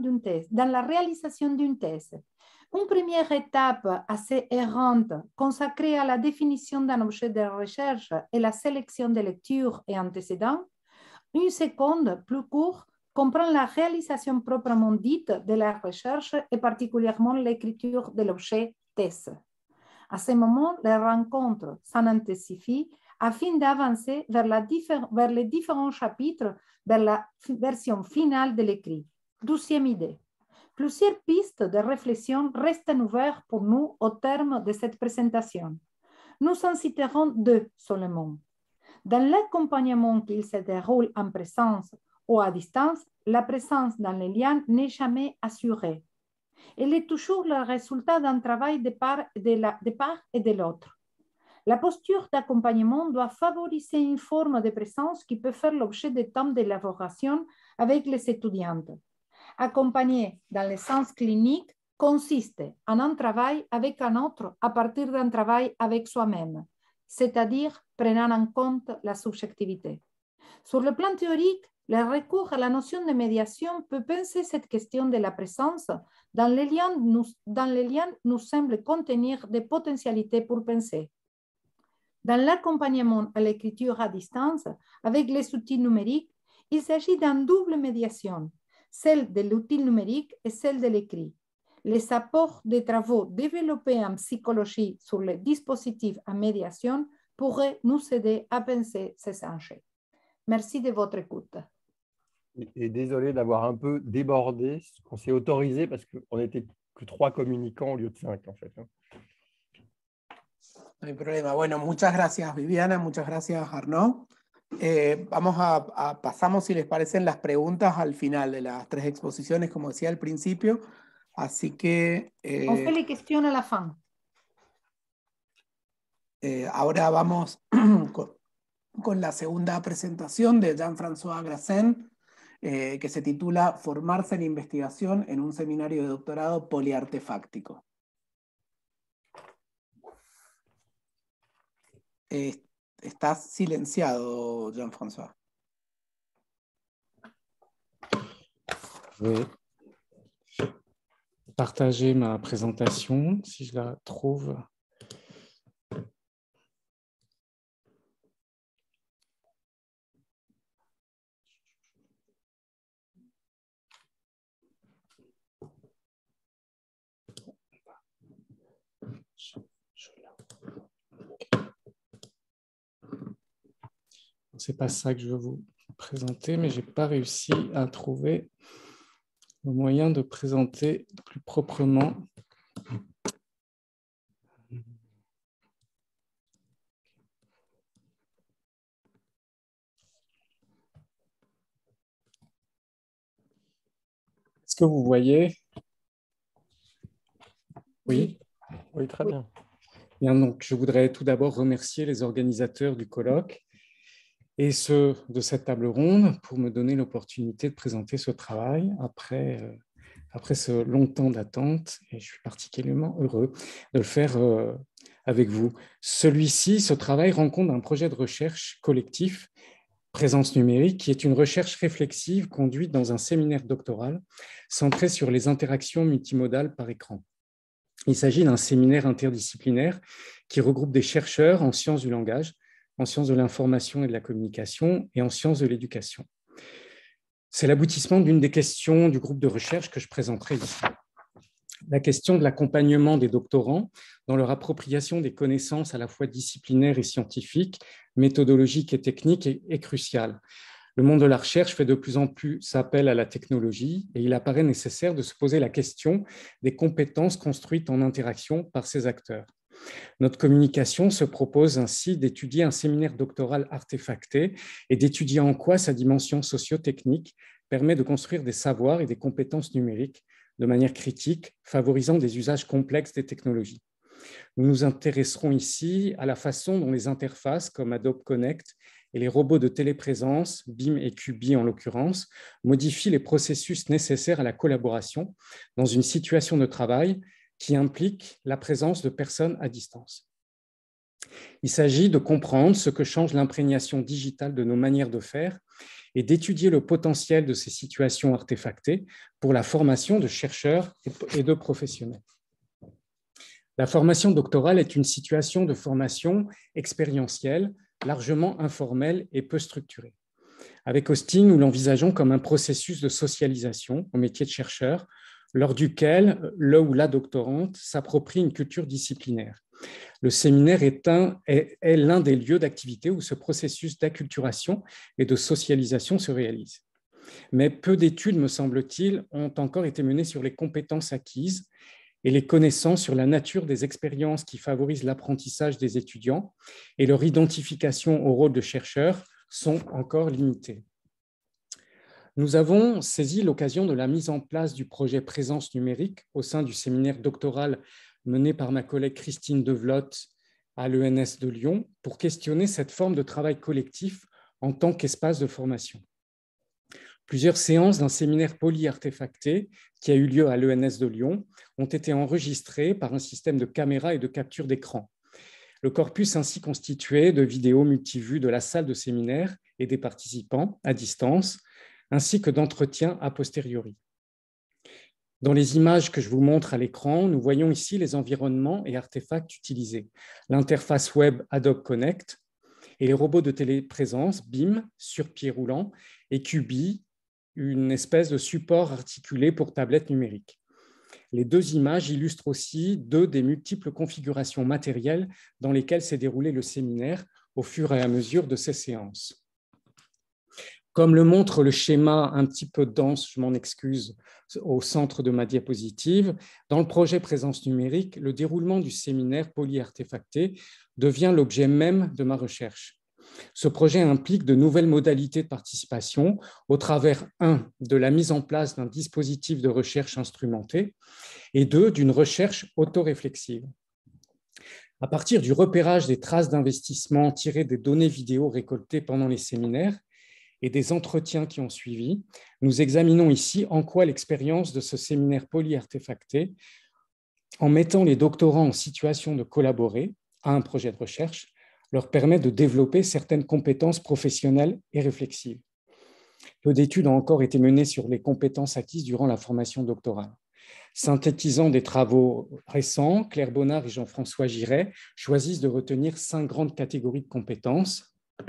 d'une thèse. Une première étape assez errante consacrée à la définition d'un objet de recherche et la sélection des lectures et antécédents. Une seconde, plus courte, comprend la réalisation proprement dite de la recherche et particulièrement l'écriture de l'objet thèse. À ce moment, les rencontres s'intensifient afin d'avancer vers les différents chapitres vers la version finale de l'écrit. Deuxième idée. Plusieurs pistes de réflexion restent ouvertes pour nous au terme de cette présentation. Nous en citerons deux seulement. Dans l'accompagnement qu'il se déroule en présence ou à distance, la présence dans les liens n'est jamais assurée. Elle est toujours le résultat d'un travail de part et de l'autre. La posture d'accompagnement doit favoriser une forme de présence qui peut faire l'objet de temps d'élaboration avec les étudiantes. Accompagner dans le sens clinique consiste en un travail avec un autre à partir d'un travail avec soi-même, c'est-à-dire prenant en compte la subjectivité. Sur le plan théorique, le recours à la notion de médiation peut penser cette question de la présence dans les liens nous semble contenir des potentialités pour penser. Dans l'accompagnement à l'écriture à distance avec les outils numériques, il s'agit d'une double médiation, celle de l'outil numérique et celle de l'écrit. Les apports des travaux développés en psychologie sur les dispositifs à médiation pourraient nous aider à penser ces enjeux. Merci de votre écoute. Et désolé d'avoir un peu débordé. On s'est autorisé parce qu'on n'était que 3 communicants au lieu de 5, en fait. No hay problema. Bueno, muchas gracias, Viviana. Muchas gracias, Arnaud. Pasamos, si les parecen, las preguntas al final de las 3 exposiciones, como decía al principio. Así que... On fait les questions à la fin. Ahora vamos con la segunda presentación de Jean-François Grassin, que se titula Formarse en investigación en un seminario de doctorado poliartefáctico. Estás silenciado, Jean-François. Je vais partager ma présentation, si je la trouve. Ce n'est pas ça que je veux vous présenter, mais je n'ai pas réussi à trouver le moyen de présenter plus proprement. Est-ce que vous voyez? Oui. Oui, très bien. Bien, donc, je voudrais tout d'abord remercier les organisateurs du colloque et ceux de cette table ronde pour me donner l'opportunité de présenter ce travail après ce long temps d'attente, et je suis particulièrement heureux de le faire avec vous. Ce travail rend compte d'un projet de recherche collectif, Présence numérique, qui est une recherche réflexive conduite dans un séminaire doctoral centré sur les interactions multimodales par écran. Il s'agit d'un séminaire interdisciplinaire qui regroupe des chercheurs en sciences du langage, en sciences de l'information et de la communication et en sciences de l'éducation. C'est l'aboutissement d'une des questions du groupe de recherche que je présenterai ici. La question de l'accompagnement des doctorants dans leur appropriation des connaissances à la fois disciplinaires et scientifiques, méthodologiques et techniques est cruciale. Le monde de la recherche fait de plus en plus appel à la technologie et il apparaît nécessaire de se poser la question des compétences construites en interaction par ces acteurs. Notre communication se propose ainsi d'étudier un séminaire doctoral artefacté et d'étudier en quoi sa dimension socio-technique permet de construire des savoirs et des compétences numériques de manière critique, favorisant des usages complexes des technologies. Nous nous intéresserons ici à la façon dont les interfaces comme Adobe Connect et les robots de téléprésence, BIM et QB en l'occurrence, modifient les processus nécessaires à la collaboration dans une situation de travail qui implique la présence de personnes à distance. Il s'agit de comprendre ce que change l'imprégnation digitale de nos manières de faire et d'étudier le potentiel de ces situations artefactées pour la formation de chercheurs et de professionnels. La formation doctorale est une situation de formation expérientielle, largement informelle et peu structurée. Avec Austin, nous l'envisageons comme un processus de socialisation au métier de chercheur, lors duquel le ou la doctorante s'approprie une culture disciplinaire. Le séminaire est l'un des lieux d'activité où ce processus d'acculturation et de socialisation se réalise. Mais peu d'études, me semble-t-il, ont encore été menées sur les compétences acquises et les connaissances sur la nature des expériences qui favorisent l'apprentissage des étudiants, et leur identification au rôle de chercheur sont encore limitées. Nous avons saisi l'occasion de la mise en place du projet Présence numérique au sein du séminaire doctoral mené par ma collègue Christine Devlotte à l'ENS de Lyon pour questionner cette forme de travail collectif en tant qu'espace de formation. Plusieurs séances d'un séminaire polyartefacté qui a eu lieu à l'ENS de Lyon ont été enregistrées par un système de caméra et de capture d'écran. Le corpus ainsi constitué de vidéos multivues de la salle de séminaire et des participants à distance, ainsi que d'entretiens a posteriori. Dans les images que je vous montre à l'écran, nous voyons ici les environnements et artefacts utilisés. L'interface web Adobe Connect et les robots de téléprésence BIM sur pied roulant et QB, une espèce de support articulé pour tablettes numériques. Les deux images illustrent aussi deux des multiples configurations matérielles dans lesquelles s'est déroulé le séminaire au fur et à mesure de ces séances. Comme le montre le schéma un petit peu dense, je m'en excuse, au centre de ma diapositive, dans le projet Présence numérique, le déroulement du séminaire polyartefacté devient l'objet même de ma recherche. Ce projet implique de nouvelles modalités de participation au travers, 1, de la mise en place d'un dispositif de recherche instrumenté et 2, d'une recherche autoréflexive. À partir du repérage des traces d'investissement tirées des données vidéo récoltées pendant les séminaires et des entretiens qui ont suivi, nous examinons ici en quoi l'expérience de ce séminaire polyartefacté, en mettant les doctorants en situation de collaborer à un projet de recherche, leur permet de développer certaines compétences professionnelles et réflexives. Peu d'études ont encore été menées sur les compétences acquises durant la formation doctorale. Synthétisant des travaux récents, Claire Bonnard et Jean-François Giret choisissent de retenir 5 grandes catégories de compétences.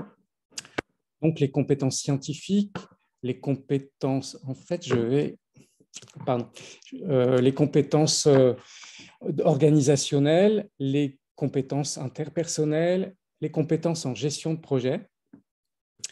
Donc, les compétences scientifiques, les compétences, les compétences organisationnelles, les compétences interpersonnelles, les compétences en gestion de projet,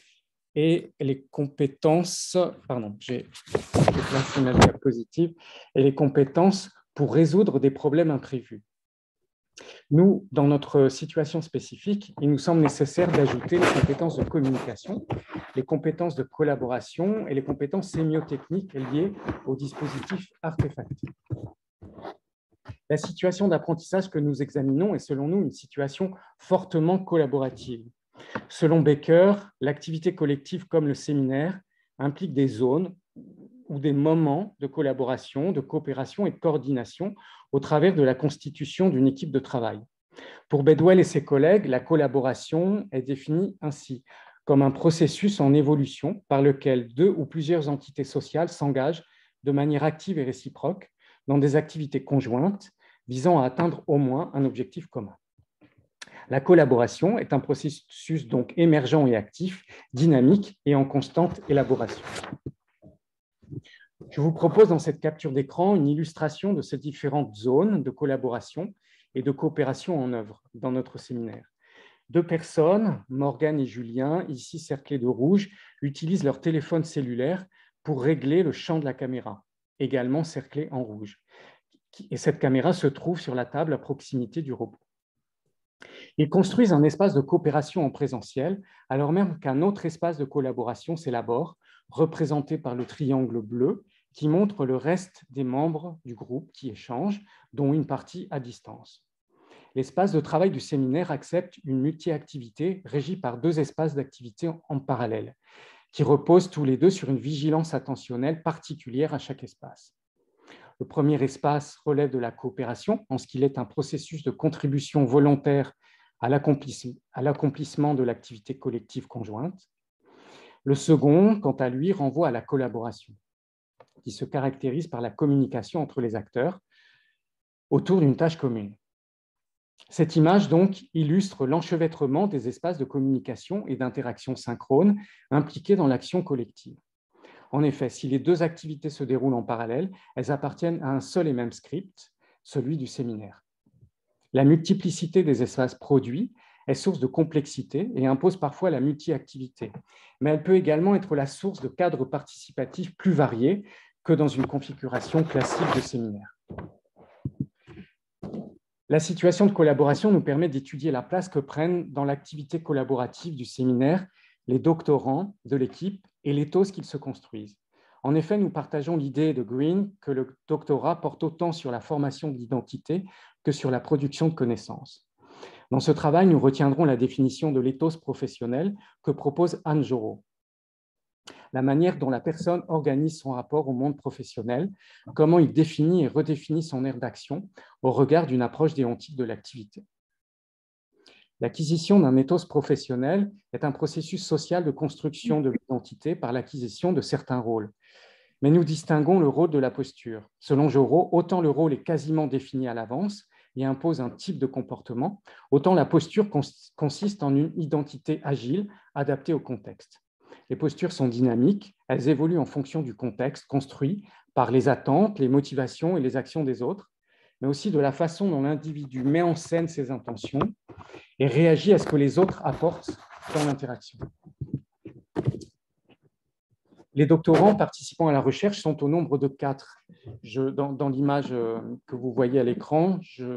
et les compétences, pardon, j'ai placé ma diapositive, et les compétences pour résoudre des problèmes imprévus. Nous, dans notre situation spécifique, il nous semble nécessaire d'ajouter les compétences de communication, les compétences de collaboration et les compétences sémiotechniques liées aux dispositifs artefactés. La situation d'apprentissage que nous examinons est, selon nous, une situation fortement collaborative. Selon Becker, l'activité collective comme le séminaire implique des zones ou des moments de collaboration, de coopération et de coordination au travers de la constitution d'une équipe de travail. Pour Bedwell et ses collègues, la collaboration est définie ainsi, comme un processus en évolution par lequel deux ou plusieurs entités sociales s'engagent de manière active et réciproque dans des activités conjointes visant à atteindre au moins un objectif commun. La collaboration est un processus donc émergent et actif, dynamique et en constante élaboration. Je vous propose dans cette capture d'écran une illustration de ces différentes zones de collaboration et de coopération en œuvre dans notre séminaire. Deux personnes, Morgane et Julien, ici cerclés de rouge, utilisent leur téléphone cellulaire pour régler le champ de la caméra, également cerclé en rouge. Et cette caméra se trouve sur la table à proximité du robot. Ils construisent un espace de coopération en présentiel, alors même qu'un autre espace de collaboration s'élabore, représenté par le triangle bleu, qui montre le reste des membres du groupe qui échangent, dont une partie à distance. L'espace de travail du séminaire accepte une multi-activité régie par deux espaces d'activité en parallèle, qui reposent tous les deux sur une vigilance attentionnelle particulière à chaque espace. Le premier espace relève de la coopération, en ce qu'il est un processus de contribution volontaire à l'accomplissement de l'activité collective conjointe. Le second, quant à lui, renvoie à la collaboration, qui se caractérise par la communication entre les acteurs autour d'une tâche commune. Cette image, donc, illustre l'enchevêtrement des espaces de communication et d'interaction synchrone impliqués dans l'action collective. En effet, si les deux activités se déroulent en parallèle, elles appartiennent à un seul et même script, celui du séminaire. La multiplicité des espaces produits est source de complexité et impose parfois la multi-activité, mais elle peut également être la source de cadres participatifs plus variés que dans une configuration classique de séminaire. La situation de collaboration nous permet d'étudier la place que prennent dans l'activité collaborative du séminaire les doctorants de l'équipe et l'éthos qu'ils se construisent. En effet, nous partageons l'idée de Green que le doctorat porte autant sur la formation de l'identité que sur la production de connaissances. Dans ce travail, nous retiendrons la définition de l'éthos professionnel que propose Anne Jorot. La manière dont la personne organise son rapport au monde professionnel, comment il définit et redéfinit son aire d'action au regard d'une approche déontique de l'activité. L'acquisition d'un ethos professionnel est un processus social de construction de l'identité par l'acquisition de certains rôles. Mais nous distinguons le rôle de la posture. Selon Jorot, autant le rôle est quasiment défini à l'avance et impose un type de comportement, autant la posture consiste en une identité agile adaptée au contexte. Les postures sont dynamiques, elles évoluent en fonction du contexte construit par les attentes, les motivations et les actions des autres, mais aussi de la façon dont l'individu met en scène ses intentions et réagit à ce que les autres apportent dans l'interaction. Les doctorants participant à la recherche sont au nombre de 4. Dans l'image que vous voyez à l'écran,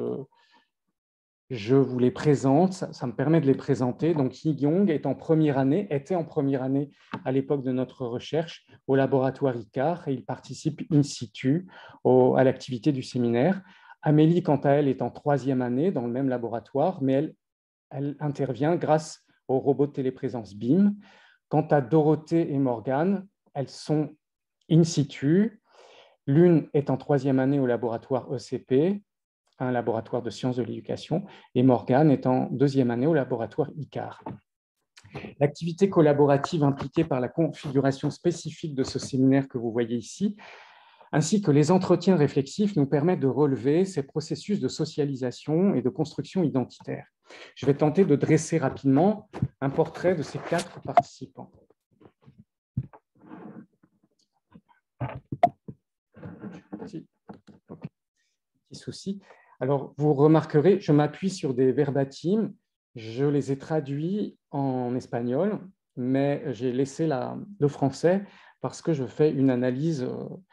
je vous les présente, ça me permet de les présenter. Donc, Yi Young était en première année à l'époque de notre recherche au laboratoire ICAR et il participe in situ à l'activité du séminaire. Amélie, quant à elle, est en 3e année dans le même laboratoire, mais elle intervient grâce au robot de téléprésence BIM. Quant à Dorothée et Morgane, elles sont in situ. L'une est en 3e année au laboratoire ECP, un laboratoire de sciences de l'éducation, et Morgane est en 2e année au laboratoire ICAR. L'activité collaborative impliquée par la configuration spécifique de ce séminaire que vous voyez ici, ainsi que les entretiens réflexifs nous permettent de relever ces processus de socialisation et de construction identitaire. Je vais tenter de dresser rapidement un portrait de ces 4 participants. Petit souci. Alors, vous remarquerez, je m'appuie sur des verbatims, je les ai traduits en espagnol mais j'ai laissé le français parce que je fais une analyse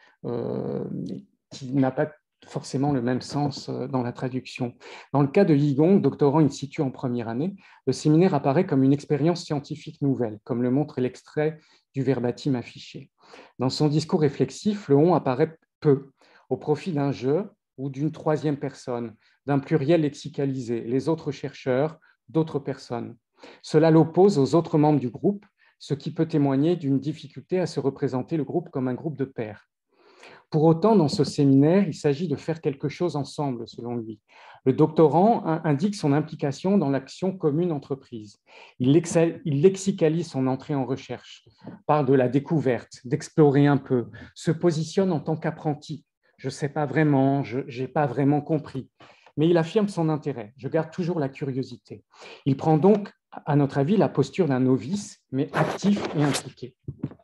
qui n'a pas forcément le même sens dans la traduction. Dans le cas de Yigong, doctorant in situ en première année, le séminaire apparaît comme une expérience scientifique nouvelle, comme le montre l'extrait du verbatim affiché. Dans son discours réflexif, le on apparaît peu, au profit d'un je ou d'une troisième personne, d'un pluriel lexicalisé, les autres chercheurs, d'autres personnes. Cela l'oppose aux autres membres du groupe, ce qui peut témoigner d'une difficulté à se représenter le groupe comme un groupe de pairs. Pour autant, dans ce séminaire, il s'agit de faire quelque chose ensemble, selon lui. Le doctorant indique son implication dans l'action commune entreprise. Il lexicalise son entrée en recherche, parle de la découverte, d'explorer un peu, se positionne en tant qu'apprenti. Je ne sais pas vraiment, je n'ai pas vraiment compris. Mais il affirme son intérêt. Je garde toujours la curiosité. Il prend donc, à notre avis, la posture d'un novice, mais actif et impliqué.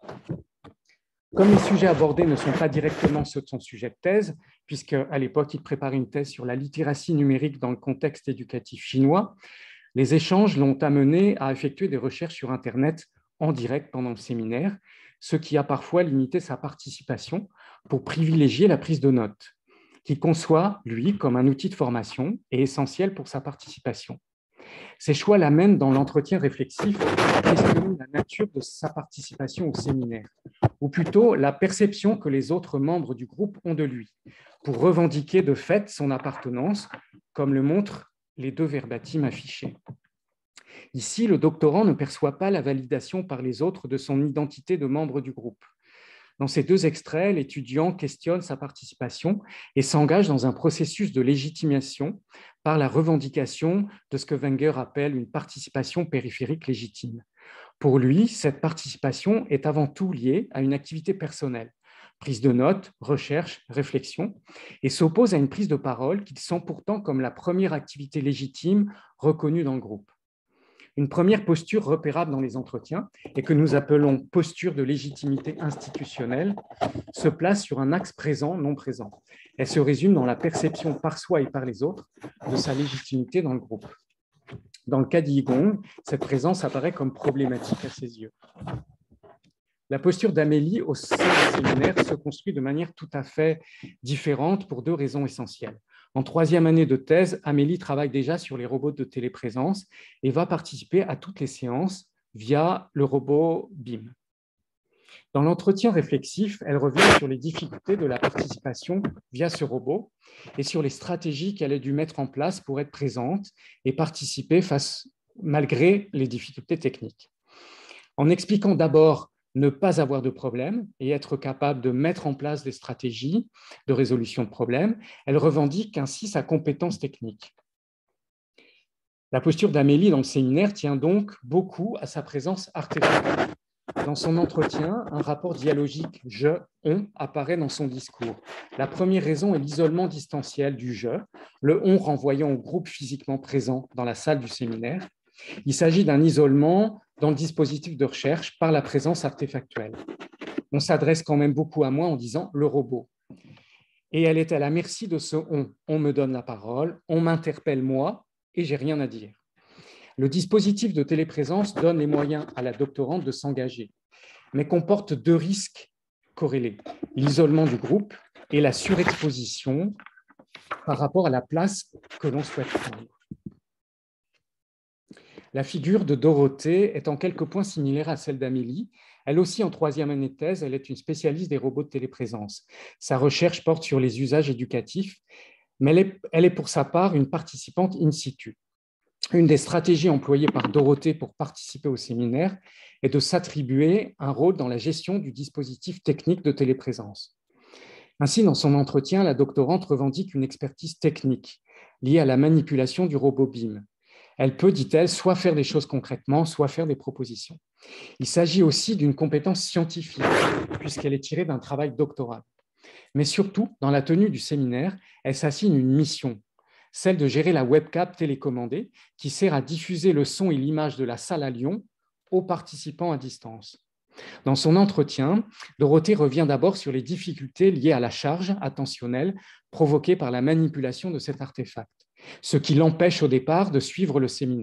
Comme les sujets abordés ne sont pas directement ceux de son sujet de thèse, puisqu'à l'époque, il prépare une thèse sur la littératie numérique dans le contexte éducatif chinois, les échanges l'ont amené à effectuer des recherches sur Internet en direct pendant le séminaire, ce qui a parfois limité sa participation pour privilégier la prise de notes, qu'il conçoit, lui, comme un outil de formation et essentiel pour sa participation. Ces choix l'amènent dans l'entretien réflexif à questionner la nature de sa participation au séminaire, ou plutôt la perception que les autres membres du groupe ont de lui, pour revendiquer de fait son appartenance, comme le montrent les deux verbatims affichés. Ici, le doctorant ne perçoit pas la validation par les autres de son identité de membre du groupe. Dans ces deux extraits, l'étudiant questionne sa participation et s'engage dans un processus de légitimation par la revendication de ce que Wenger appelle une participation périphérique légitime. Pour lui, cette participation est avant tout liée à une activité personnelle, prise de notes, recherche, réflexion, et s'oppose à une prise de parole qu'il sent pourtant comme la première activité légitime reconnue dans le groupe. Une première posture repérable dans les entretiens, et que nous appelons posture de légitimité institutionnelle, se place sur un axe présent-non présent. Elle se résume dans la perception par soi et par les autres de sa légitimité dans le groupe. Dans le cas d'Yigong, cette présence apparaît comme problématique à ses yeux. La posture d'Amélie au sein du séminaire se construit de manière tout à fait différente pour deux raisons essentielles. En troisième année de thèse, Amélie travaille déjà sur les robots de téléprésence et va participer à toutes les séances via le robot BIM. Dans l'entretien réflexif, elle revient sur les difficultés de la participation via ce robot et sur les stratégies qu'elle a dû mettre en place pour être présente et participer malgré les difficultés techniques. En expliquant d'abord ne pas avoir de problème et être capable de mettre en place des stratégies de résolution de problèmes, elle revendique ainsi sa compétence technique. La posture d'Amélie dans le séminaire tient donc beaucoup à sa présence artéfactuelle. Dans son entretien, un rapport dialogique « je-on » apparaît dans son discours. La première raison est l'isolement distanciel du « je », le « on » renvoyant au groupe physiquement présent dans la salle du séminaire. Il s'agit d'un isolement dans le dispositif de recherche par la présence artefactuelle. On s'adresse quand même beaucoup à moi en disant « le robot ». Et elle est à la merci de ce « on ». On me donne la parole, on m'interpelle moi et j'ai rien à dire. Le dispositif de téléprésence donne les moyens à la doctorante de s'engager, mais comporte deux risques corrélés, l'isolement du groupe et la surexposition par rapport à la place que l'on souhaite prendre. La figure de Dorothée est en quelques points similaire à celle d'Amélie. Elle aussi, en troisième année de thèse, elle est une spécialiste des robots de téléprésence. Sa recherche porte sur les usages éducatifs, mais elle est pour sa part une participante in situ. Une des stratégies employées par Dorothée pour participer au séminaire est de s'attribuer un rôle dans la gestion du dispositif technique de téléprésence. Ainsi, dans son entretien, la doctorante revendique une expertise technique liée à la manipulation du robot BIM. Elle peut, dit-elle, soit faire des choses concrètement, soit faire des propositions. Il s'agit aussi d'une compétence scientifique, puisqu'elle est tirée d'un travail doctoral. Mais surtout, dans la tenue du séminaire, elle s'assigne une mission, celle de gérer la webcam télécommandée qui sert à diffuser le son et l'image de la salle à Lyon aux participants à distance. Dans son entretien, Dorothée revient d'abord sur les difficultés liées à la charge attentionnelle provoquée par la manipulation de cet artefact, ce qui l'empêche au départ de suivre le séminaire.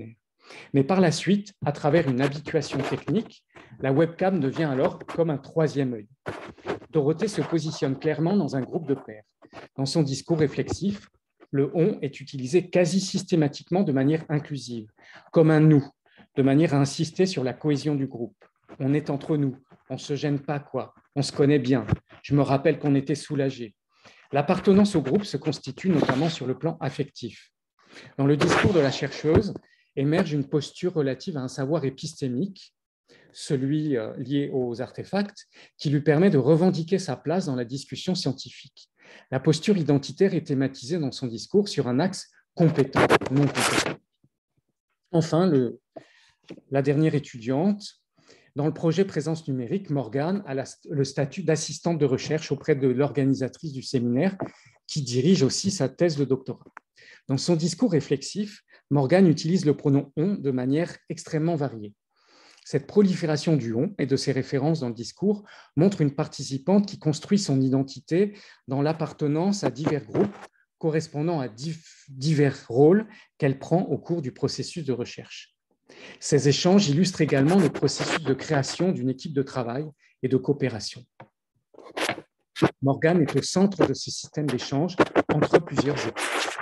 Mais par la suite, à travers une habituation technique, la webcam devient alors comme un troisième œil. Dorothée se positionne clairement dans un groupe de pairs. Dans son discours réflexif, le « on » est utilisé quasi systématiquement de manière inclusive, comme un « nous », de manière à insister sur la cohésion du groupe. On est entre nous, on ne se gêne pas, quoi, on se connaît bien. Je me rappelle qu'on était soulagés. L'appartenance au groupe se constitue notamment sur le plan affectif. Dans le discours de la chercheuse émerge une posture relative à un savoir épistémique, celui lié aux artefacts, qui lui permet de revendiquer sa place dans la discussion scientifique. La posture identitaire est thématisée dans son discours sur un axe compétent, non compétent. Enfin, la dernière étudiante, dans le projet Présence numérique, Morgane a le statut d'assistante de recherche auprès de l'organisatrice du séminaire qui dirige aussi sa thèse de doctorat. Dans son discours réflexif, Morgane utilise le pronom « on » de manière extrêmement variée. Cette prolifération du « on » et de ses références dans le discours montre une participante qui construit son identité dans l'appartenance à divers groupes correspondant à divers rôles qu'elle prend au cours du processus de recherche. Ces échanges illustrent également le processus de création d'une équipe de travail et de coopération. Morgane est au centre de ce système d'échange entre plusieurs équipes.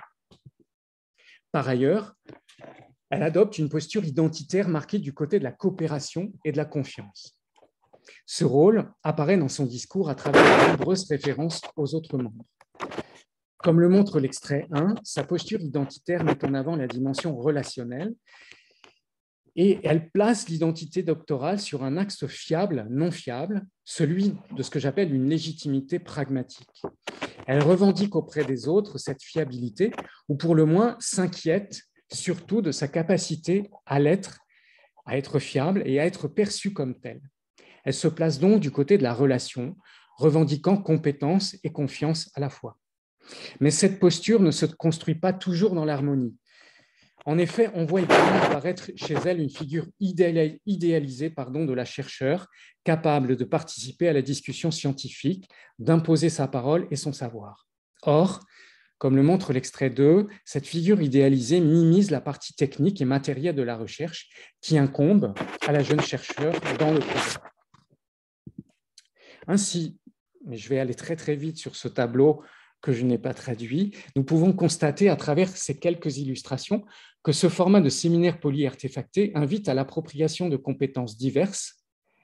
Par ailleurs, elle adopte une posture identitaire marquée du côté de la coopération et de la confiance. Ce rôle apparaît dans son discours à travers de nombreuses références aux autres membres. Comme le montre l'extrait 1, sa posture identitaire met en avant la dimension relationnelle et elle place l'identité doctorale sur un axe fiable, non fiable, celui de ce que j'appelle une légitimité pragmatique. Elle revendique auprès des autres cette fiabilité, ou pour le moins s'inquiète surtout de sa capacité à être fiable et à être perçue comme telle. Elle se place donc du côté de la relation, revendiquant compétence et confiance à la fois. Mais cette posture ne se construit pas toujours dans l'harmonie. En effet, on voit également apparaître chez elle une figure idéalisée de la chercheure, capable de participer à la discussion scientifique, d'imposer sa parole et son savoir. Or, comme le montre l'extrait 2, cette figure idéalisée minimise la partie technique et matérielle de la recherche qui incombe à la jeune chercheure dans le projet. Ainsi, mais je vais aller très très vite sur ce tableau que je n'ai pas traduit, nous pouvons constater à travers ces quelques illustrations que ce format de séminaire polyartefacté invite à l'appropriation de compétences diverses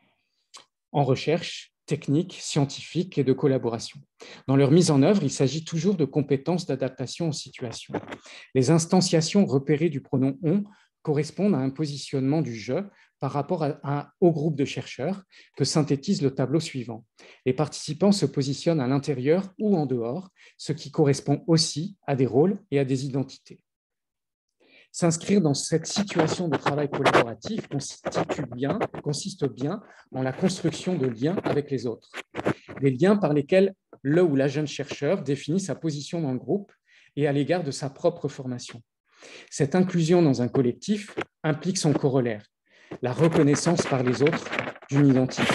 en recherche, technique, scientifique et de collaboration. Dans leur mise en œuvre, il s'agit toujours de compétences d'adaptation aux situations. Les instanciations repérées du pronom « on » correspondent à un positionnement du « je » par rapport au groupe de chercheurs que synthétise le tableau suivant. Les participants se positionnent à l'intérieur ou en dehors, ce qui correspond aussi à des rôles et à des identités. S'inscrire dans cette situation de travail collaboratif consiste bien en la construction de liens avec les autres. Des liens par lesquels le ou la jeune chercheur définit sa position dans le groupe et à l'égard de sa propre formation. Cette inclusion dans un collectif implique son corollaire, la reconnaissance par les autres d'une identité.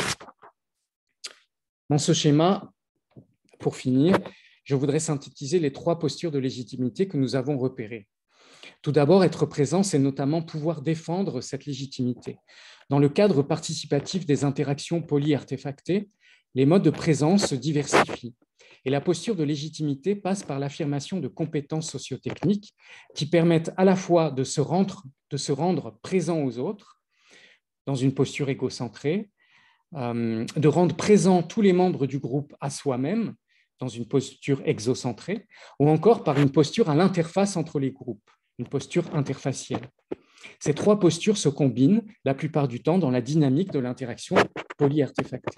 Dans ce schéma, pour finir, je voudrais synthétiser les 3 postures de légitimité que nous avons repérées. Tout d'abord, être présent, c'est notamment pouvoir défendre cette légitimité. Dans le cadre participatif des interactions polyartefactées, les modes de présence se diversifient. Et la posture de légitimité passe par l'affirmation de compétences sociotechniques qui permettent à la fois de se rendre présent aux autres, dans une posture égocentrée, de rendre présents tous les membres du groupe à soi-même, dans une posture exocentrée, ou encore par une posture à l'interface entre les groupes, une posture interfacielle. Ces 3 postures se combinent la plupart du temps dans la dynamique de l'interaction polyartefactée.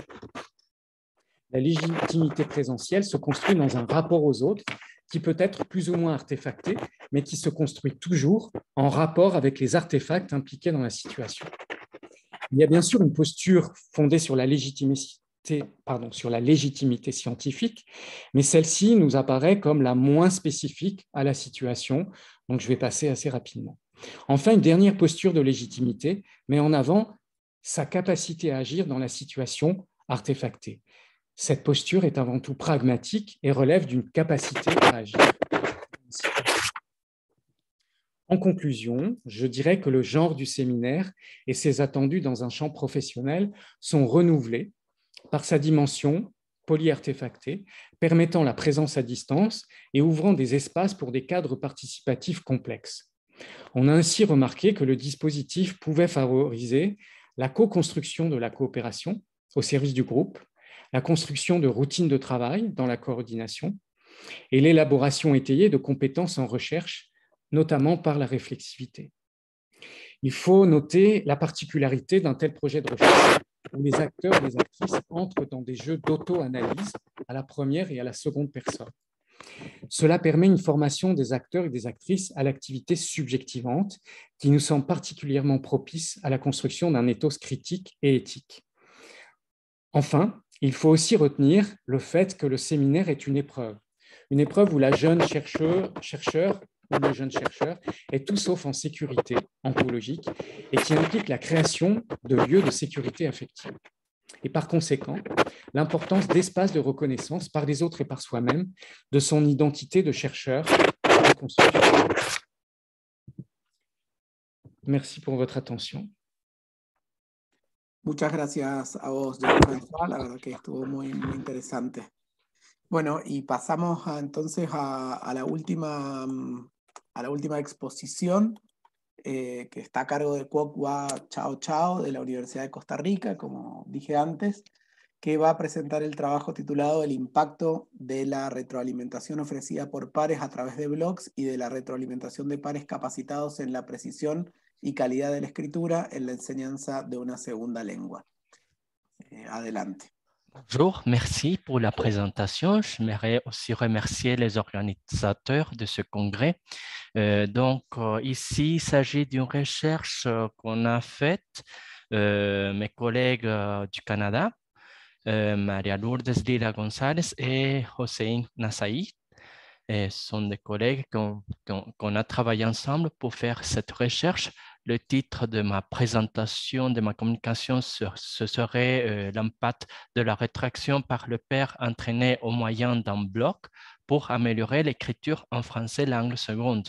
La légitimité présentielle se construit dans un rapport aux autres qui peut être plus ou moins artefacté, mais qui se construit toujours en rapport avec les artefacts impliqués dans la situation. Il y a bien sûr une posture fondée sur la légitimité scientifique, mais celle-ci nous apparaît comme la moins spécifique à la situation, donc je vais passer assez rapidement. Enfin, une dernière posture de légitimité met en avant sa capacité à agir dans la situation artefactée. Cette posture est avant tout pragmatique et relève d'une capacité à agir. En conclusion, je dirais que le genre du séminaire et ses attendus dans un champ professionnel sont renouvelés par sa dimension polyartefactée, permettant la présence à distance et ouvrant des espaces pour des cadres participatifs complexes. On a ainsi remarqué que le dispositif pouvait favoriser la co-construction de la coopération au service du groupe, la construction de routines de travail dans la coordination et l'élaboration étayée de compétences en recherche, notamment par la réflexivité. Il faut noter la particularité d'un tel projet de recherche où les acteurs et les actrices entrent dans des jeux d'auto-analyse à la première et à la seconde personne. Cela permet une formation des acteurs et des actrices à l'activité subjectivante qui nous semble particulièrement propice à la construction d'un ethos critique et éthique. Enfin, il faut aussi retenir le fait que le séminaire est une épreuve où la jeune chercheur ou le jeune chercheur est tout sauf en sécurité ontologique et qui implique la création de lieux de sécurité affective. Et par conséquent, l'importance d'espaces de reconnaissance par les autres et par soi-même de son identité de chercheur et de construction. Merci pour votre attention. Muchas gracias a vos, Jean-François. La verdad que estuvo muy interesante. Bueno, y pasamos entonces a la última exposición que está a cargo de Quoc Wa Chao Chao de la Universidad de Costa Rica, como dije antes, que va a presentar el trabajo titulado El impacto de la retroalimentación ofrecida por pares a través de blogs y de la retroalimentación de pares capacitados en la precisión y calidad de la escritura en la enseñanza de una segunda lengua. Adelante. Bonjour, merci pour la présentation. J'aimerais aussi remercier les organisateurs de ce congrès. Ici, il s'agit d'une recherche qu'on a faite, mes collègues du Canada, Maria Lourdes Lila González et Hossein Nassaï. Sont des collègues qu'on a travaillé ensemble pour faire cette recherche. Le titre de ma présentation, de ma communication, ce serait l'impact de la rétraction par le père entraîné au moyen d'un bloc pour améliorer l'écriture en français langue seconde.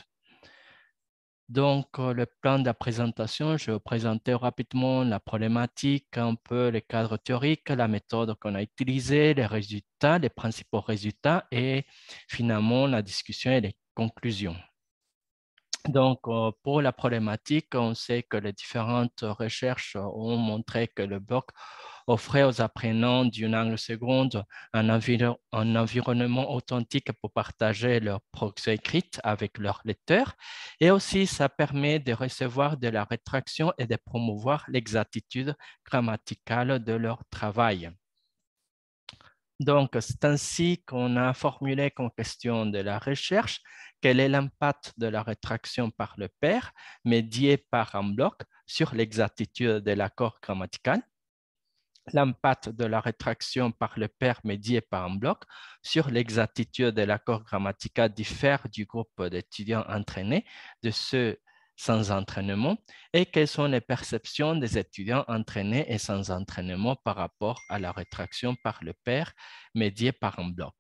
Donc, le plan de la présentation, je vais présenter rapidement la problématique, un peu le cadre théorique, la méthode qu'on a utilisée, les résultats, les principaux résultats et finalement la discussion et les conclusions. Donc, pour la problématique, on sait que les différentes recherches ont montré que le bloc offrait aux apprenants d'une langue seconde un environnement authentique pour partager leur progression écrite avec leurs lecteurs. Et aussi, ça permet de recevoir de la rétraction et de promouvoir l'exactitude grammaticale de leur travail. Donc, c'est ainsi qu'on a formulé comme question de la recherche quel est l'impact de la rétraction par le père médié par un bloc sur l'exactitude de l'accord grammatical. L'impact de la rétraction par le père médié par un bloc sur l'exactitude de l'accord grammatical diffère du groupe d'étudiants entraînés de ceux sans entraînement et quelles sont les perceptions des étudiants entraînés et sans entraînement par rapport à la rétraction par le père médié par un bloc.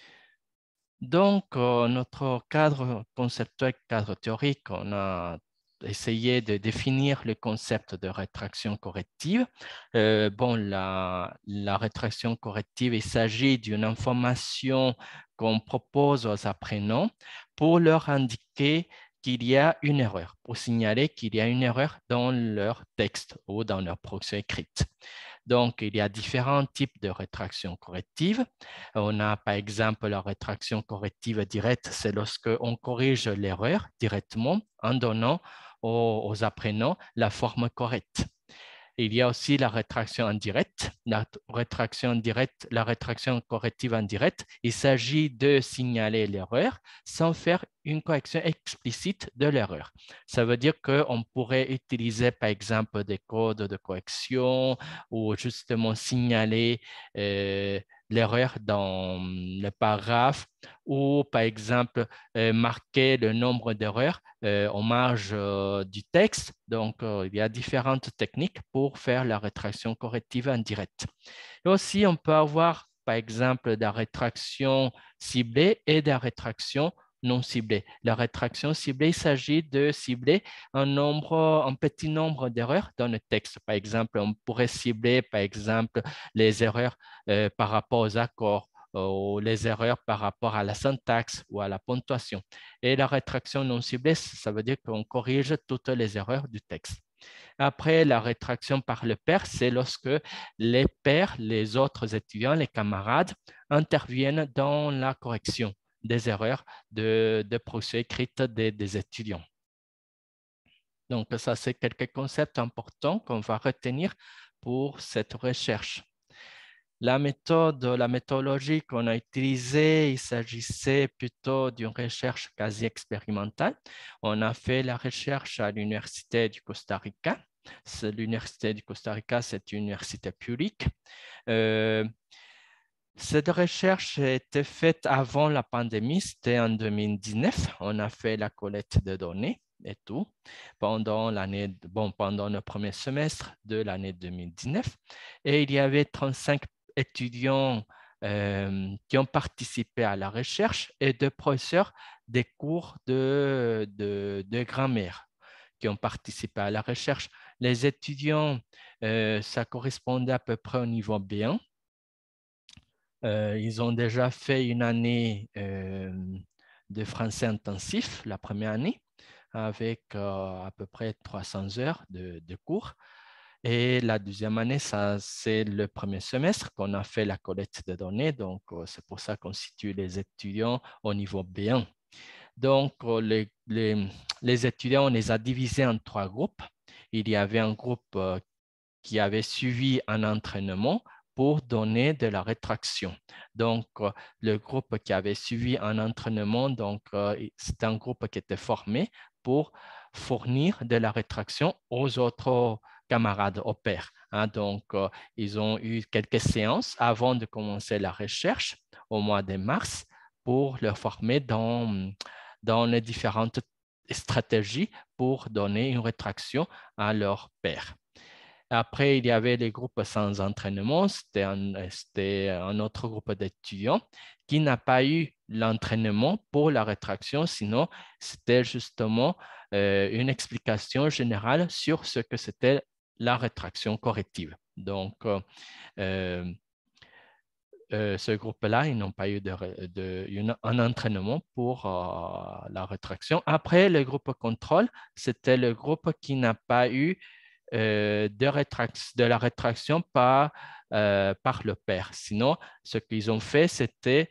Donc, notre cadre conceptuel, cadre théorique, on a essayé de définir le concept de rétraction corrective. La rétraction corrective, il s'agit d'une information qu'on propose aux apprenants pour leur indiquer qu'il y a une erreur, pour signaler qu'il y a une erreur dans leur texte ou dans leur progression écrite. Donc, il y a différents types de rétraction corrective. On a par exemple la rétraction corrective directe, c'est lorsqu'on corrige l'erreur directement en donnant aux apprenants la forme correcte. Il y a aussi la rétraction indirecte. La rétraction corrective indirecte, il s'agit de signaler l'erreur sans faire une correction explicite de l'erreur. Ça veut dire qu'on pourrait utiliser par exemple des codes de correction ou justement signaler l'erreur dans le paragraphe ou par exemple marquer le nombre d'erreurs en marge du texte. Donc, il y a différentes techniques pour faire la rétraction corrective indirecte. Et aussi, on peut avoir par exemple de la rétraction ciblée et de la rétraction non ciblée. La rétraction ciblée, il s'agit de cibler un petit nombre d'erreurs dans le texte. Par exemple, on pourrait cibler, par exemple, les erreurs par rapport aux accords, ou les erreurs par rapport à la syntaxe ou à la ponctuation. Et la rétraction non ciblée, ça veut dire qu'on corrige toutes les erreurs du texte. Après, la rétraction par le pair, c'est lorsque les pairs, les autres étudiants, les camarades, interviennent dans la correction des erreurs de procès écrites des étudiants. Donc, ça, c'est quelques concepts importants qu'on va retenir pour cette recherche. La méthodologie qu'on a utilisée, il s'agissait plutôt d'une recherche quasi expérimentale. On a fait la recherche à l'Université du Costa Rica. L'Université du Costa Rica, c'est une université publique. Cette recherche a été faite avant la pandémie, c'était en 2019. On a fait la collecte de données et tout pendant le premier semestre de l'année 2019. Et il y avait 35 étudiants qui ont participé à la recherche et 2 professeurs des cours de grammaire qui ont participé à la recherche. Les étudiants, ça correspondait à peu près au niveau B1. Ils ont déjà fait une année de français intensif, la première année, avec à peu près 300 heures de cours. Et la deuxième année, c'est le premier semestre qu'on a fait la collecte de données. Donc, c'est pour ça qu'on situe les étudiants au niveau B1. Donc, les étudiants, on les a divisés en 3 groupes. Il y avait un groupe qui avait suivi un entraînement pour donner de la rétraction. Donc, le groupe qui avait suivi un entraînement, c'est un groupe qui était formé pour fournir de la rétraction aux autres camarades au pair. Donc, ils ont eu quelques séances avant de commencer la recherche au mois de mars pour leur former dans les différentes stratégies pour donner une rétraction à leur pair. Après, il y avait les groupes sans entraînement. C'était un autre groupe d'étudiants qui n'a pas eu l'entraînement pour la rétraction, sinon c'était justement une explication générale sur ce que c'était la rétraction corrective. Donc, ce groupe-là, ils n'ont pas eu un entraînement pour la rétraction. Après, le groupe contrôle, c'était le groupe qui n'a pas eu de la rétraction par le pair. Sinon, ce qu'ils ont fait, c'était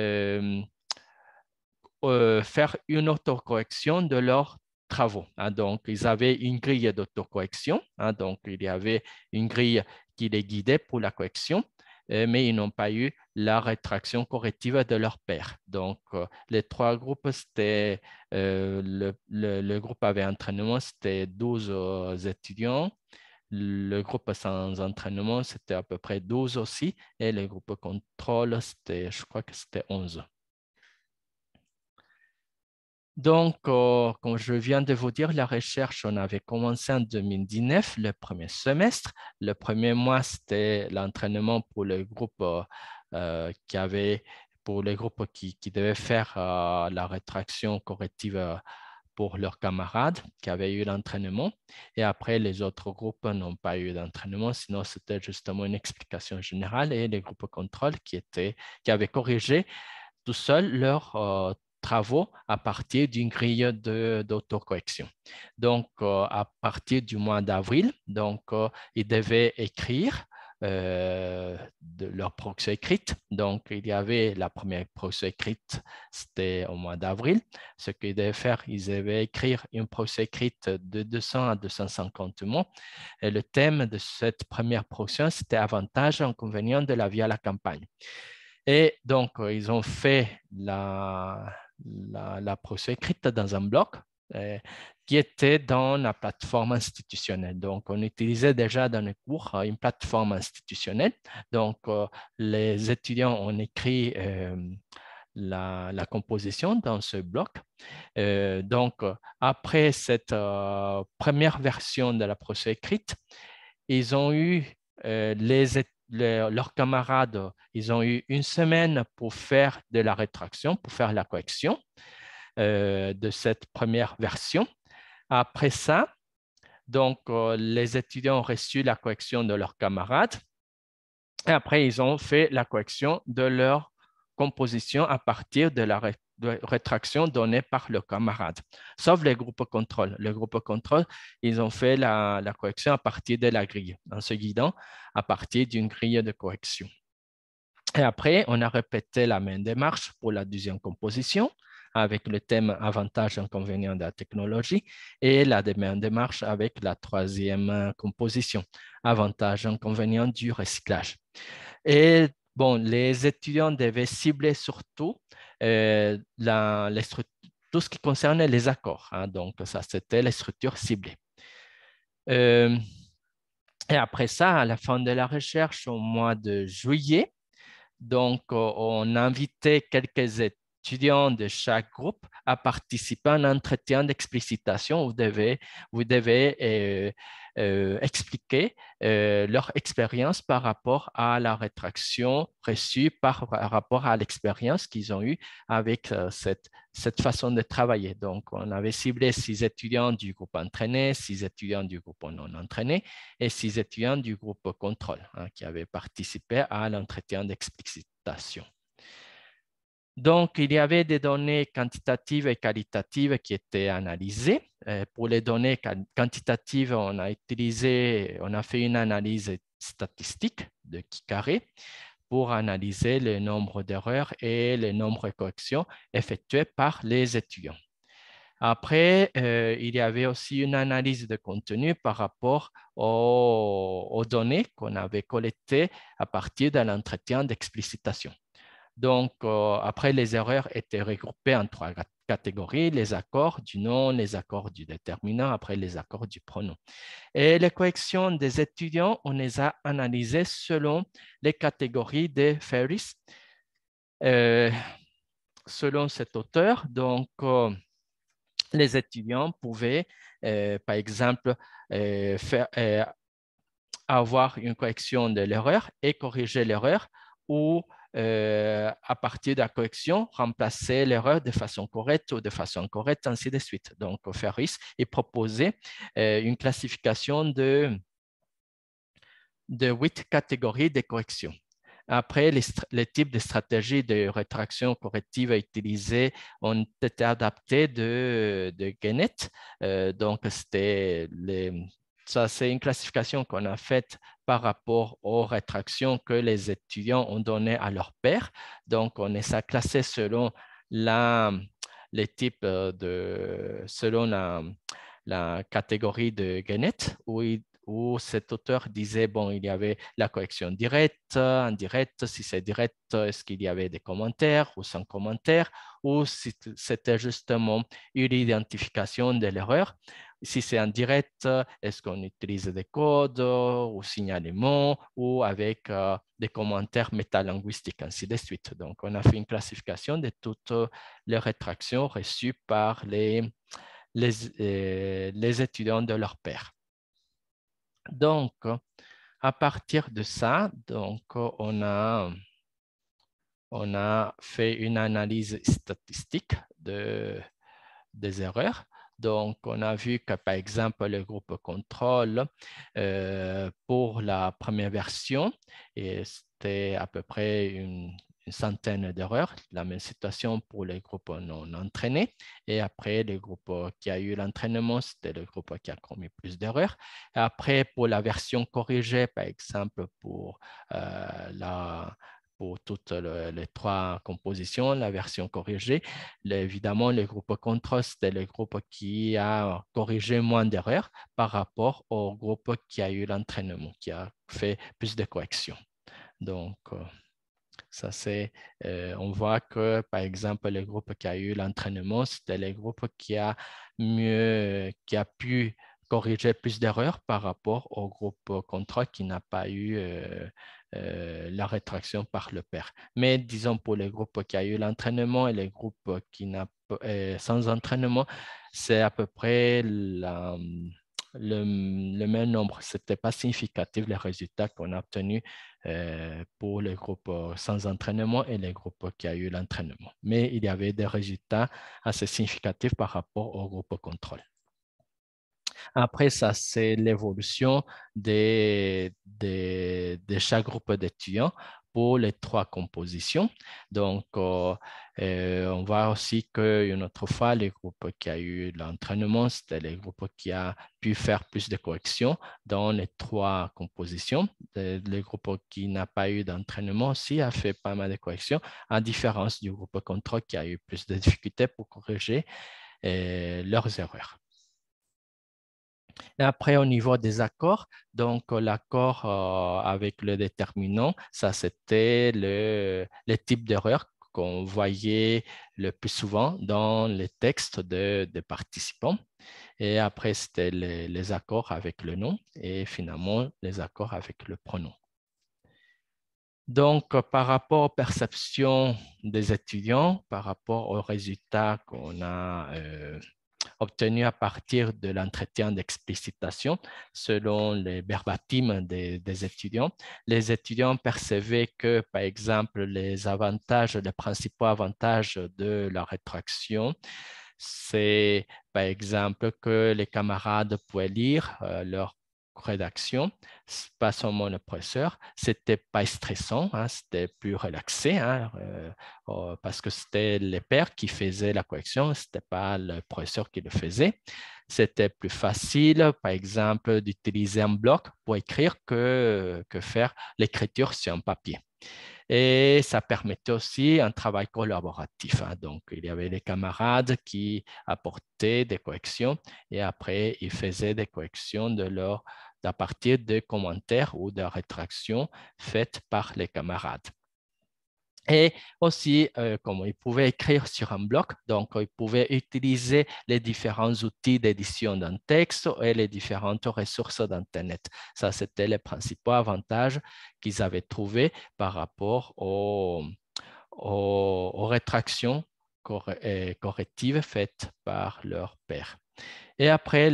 faire une autocorrection de leurs travaux. Donc, ils avaient une grille d'autocorrection. Donc, il y avait une grille qui les guidait pour la correction, mais ils n'ont pas eu la rétraction corrective de leur pair. Donc, les 3 groupes, c'était le groupe avec entraînement, c'était 12 étudiants. Le groupe sans entraînement, c'était à peu près 12 aussi. Et le groupe contrôle, je crois que c'était 11. Donc, comme je viens de vous dire, la recherche, on avait commencé en 2019, le premier semestre. Le premier mois, c'était l'entraînement pour le groupe qui devait faire la rétraction corrective pour leurs camarades qui avaient eu l'entraînement. Et après, les autres groupes n'ont pas eu d'entraînement, sinon c'était justement une explication générale et les groupes contrôle qui avaient corrigé tout seuls leurs travaux à partir d'une grille d'autocorrection. Donc, à partir du mois d'avril, ils devaient écrire de leur proxy écrite. Donc, il y avait la première proxy écrite, c'était au mois d'avril. Ce qu'ils devaient faire, ils devaient écrire une proxy écrite de 200 à 250 mots. Et le thème de cette première proxy, c'était avantages et inconvénients de la vie à la campagne. Et donc, ils ont fait la procédure écrite dans un bloc qui était dans la plateforme institutionnelle. Donc, on utilisait déjà dans les cours une plateforme institutionnelle. Donc, les étudiants ont écrit la composition dans ce bloc. Donc, après cette première version de la procédure écrite, ils ont eu leurs camarades, ils ont eu une semaine pour faire de la rétraction, pour faire la correction. de cette première version. Après ça, donc, les étudiants ont reçu la correction de leurs camarades et après, ils ont fait la correction de leur composition à partir de la rétraction donnée par le camarade, sauf les groupes contrôle. Les groupes contrôle, ils ont fait la correction à partir de la grille, en se guidant à partir d'une grille de correction. Et après, on a répété la même démarche pour la deuxième composition avec le thème avantages et inconvénients de la technologie et la même démarche avec la troisième composition, avantages et inconvénients du recyclage. Et bon, les étudiants devaient cibler surtout tout ce qui concernait les accords. Hein, donc, ça, c'était les structures ciblées. Et après ça, à la fin de la recherche, au mois de juillet, donc, on invitait quelques étudiants de chaque groupe à participer à un entretien d'explicitation. Vous devez expliquer leur expérience par rapport à la rétraction reçue, par rapport à l'expérience qu'ils ont eue avec cette façon de travailler. Donc, on avait ciblé 6 étudiants du groupe entraîné, 6 étudiants du groupe non entraîné et 6 étudiants du groupe contrôle qui avaient participé à l'entretien d'explicitation. Donc, il y avait des données quantitatives et qualitatives qui étaient analysées. Pour les données quantitatives, on a fait une analyse statistique de Kikaré pour analyser le nombre d'erreurs et le nombre de corrections effectuées par les étudiants. Après, il y avait aussi une analyse de contenu par rapport aux données qu'on avait collectées à partir de l'entretien d'explicitation. Donc, après, les erreurs étaient regroupées en 3 catégories, les accords du nom, les accords du déterminant, après les accords du pronom. Et les corrections des étudiants, on les a analysées selon les catégories de Ferris. Selon cet auteur, donc, les étudiants pouvaient, par exemple, avoir une correction de l'erreur et corriger l'erreur ou à partir de la correction, remplacer l'erreur de façon correcte ou de façon incorrecte, ainsi de suite. Donc, Ferris est proposé une classification de 8 catégories de corrections. Après, les types de stratégies de rétraction corrective utilisées ont été adaptés de Gennett. Donc, ça, c'est une classification qu'on a faite par rapport aux rétractions que les étudiants ont données à leur pairs. Donc, on les a classés selon les types selon la catégorie de Gennett, où cet auteur disait, bon, il y avait la correction directe, indirecte, si c'est direct, est-ce qu'il y avait des commentaires ou sans commentaires, ou si c'était justement une identification de l'erreur. Si c'est indirect, est-ce qu'on utilise des codes ou signalements ou avec des commentaires métalinguistiques, ainsi de suite. Donc, on a fait une classification de toutes les rétractions reçues par les étudiants de leur pairs. Donc, à partir de ça, donc, on a fait une analyse statistique des erreurs. Donc, on a vu que, par exemple, le groupe contrôle pour la première version, c'était à peu près une centaine d'erreurs. La même situation pour les groupes non entraînés. Et après, le groupe qui a eu l'entraînement, c'était le groupe qui a commis plus d'erreurs. Après, pour la version corrigée, par exemple, pour toutes les 3 compositions, la version corrigée. Évidemment, le groupe contrôle, c'était le groupe qui a corrigé moins d'erreurs par rapport au groupe qui a eu l'entraînement, qui a fait plus de corrections. Donc, ça c'est, on voit que, par exemple, le groupe qui a eu l'entraînement, c'était le groupe qui a pu corriger plus d'erreurs par rapport au groupe contrôle qui n'a pas eu la rétraction par le pair. Mais disons pour les groupes qui a eu l'entraînement et les groupes qui n'a sans entraînement, c'est à peu près le même nombre. Ce n'était pas significatif les résultats qu'on a obtenus pour les groupes sans entraînement et les groupes qui ont eu l'entraînement. Mais il y avait des résultats assez significatifs par rapport au groupe contrôle. Après, ça, c'est l'évolution de chaque groupe d'étudiants pour les 3 compositions. Donc, on voit aussi qu'une autre fois, les groupes qui ont eu l'entraînement, c'était les groupes qui ont pu faire plus de corrections dans les 3 compositions. Les groupes qui n'ont pas eu d'entraînement aussi ont fait pas mal de corrections, à différence du groupe contrôle qui a eu plus de difficultés pour corriger leurs erreurs. Et après, au niveau des accords, donc l'accord avec le déterminant, ça c'était le type d'erreur qu'on voyait le plus souvent dans les textes des participants. Et après, c'était les accords avec le nom et finalement les accords avec le pronom. Donc, par rapport aux perceptions des étudiants, par rapport aux résultats qu'on a obtenu à partir de l'entretien d'explicitation selon les verbatims des étudiants. Les étudiants percevaient que, par exemple, les principaux avantages de la rétraction, c'est, par exemple, que les camarades pouvaient lire leur rédaction, pas seulement le professeur, c'était pas stressant, hein, c'était plus relaxé, hein, parce que c'était les pairs qui faisaient la correction, c'était pas le professeur qui le faisait. C'était plus facile, par exemple, d'utiliser un bloc pour écrire que faire l'écriture sur un papier. Et ça permettait aussi un travail collaboratif. Hein. Donc, il y avait les camarades qui apportaient des corrections et après, ils faisaient des corrections à partir de commentaires ou de rétractions faites par les camarades. Et aussi, comme ils pouvaient écrire sur un bloc, donc ils pouvaient utiliser les différents outils d'édition d'un texte et les différentes ressources d'Internet. Ça, c'était les principaux avantages qu'ils avaient trouvés par rapport aux rétractions correctives faites par leur père. Et après,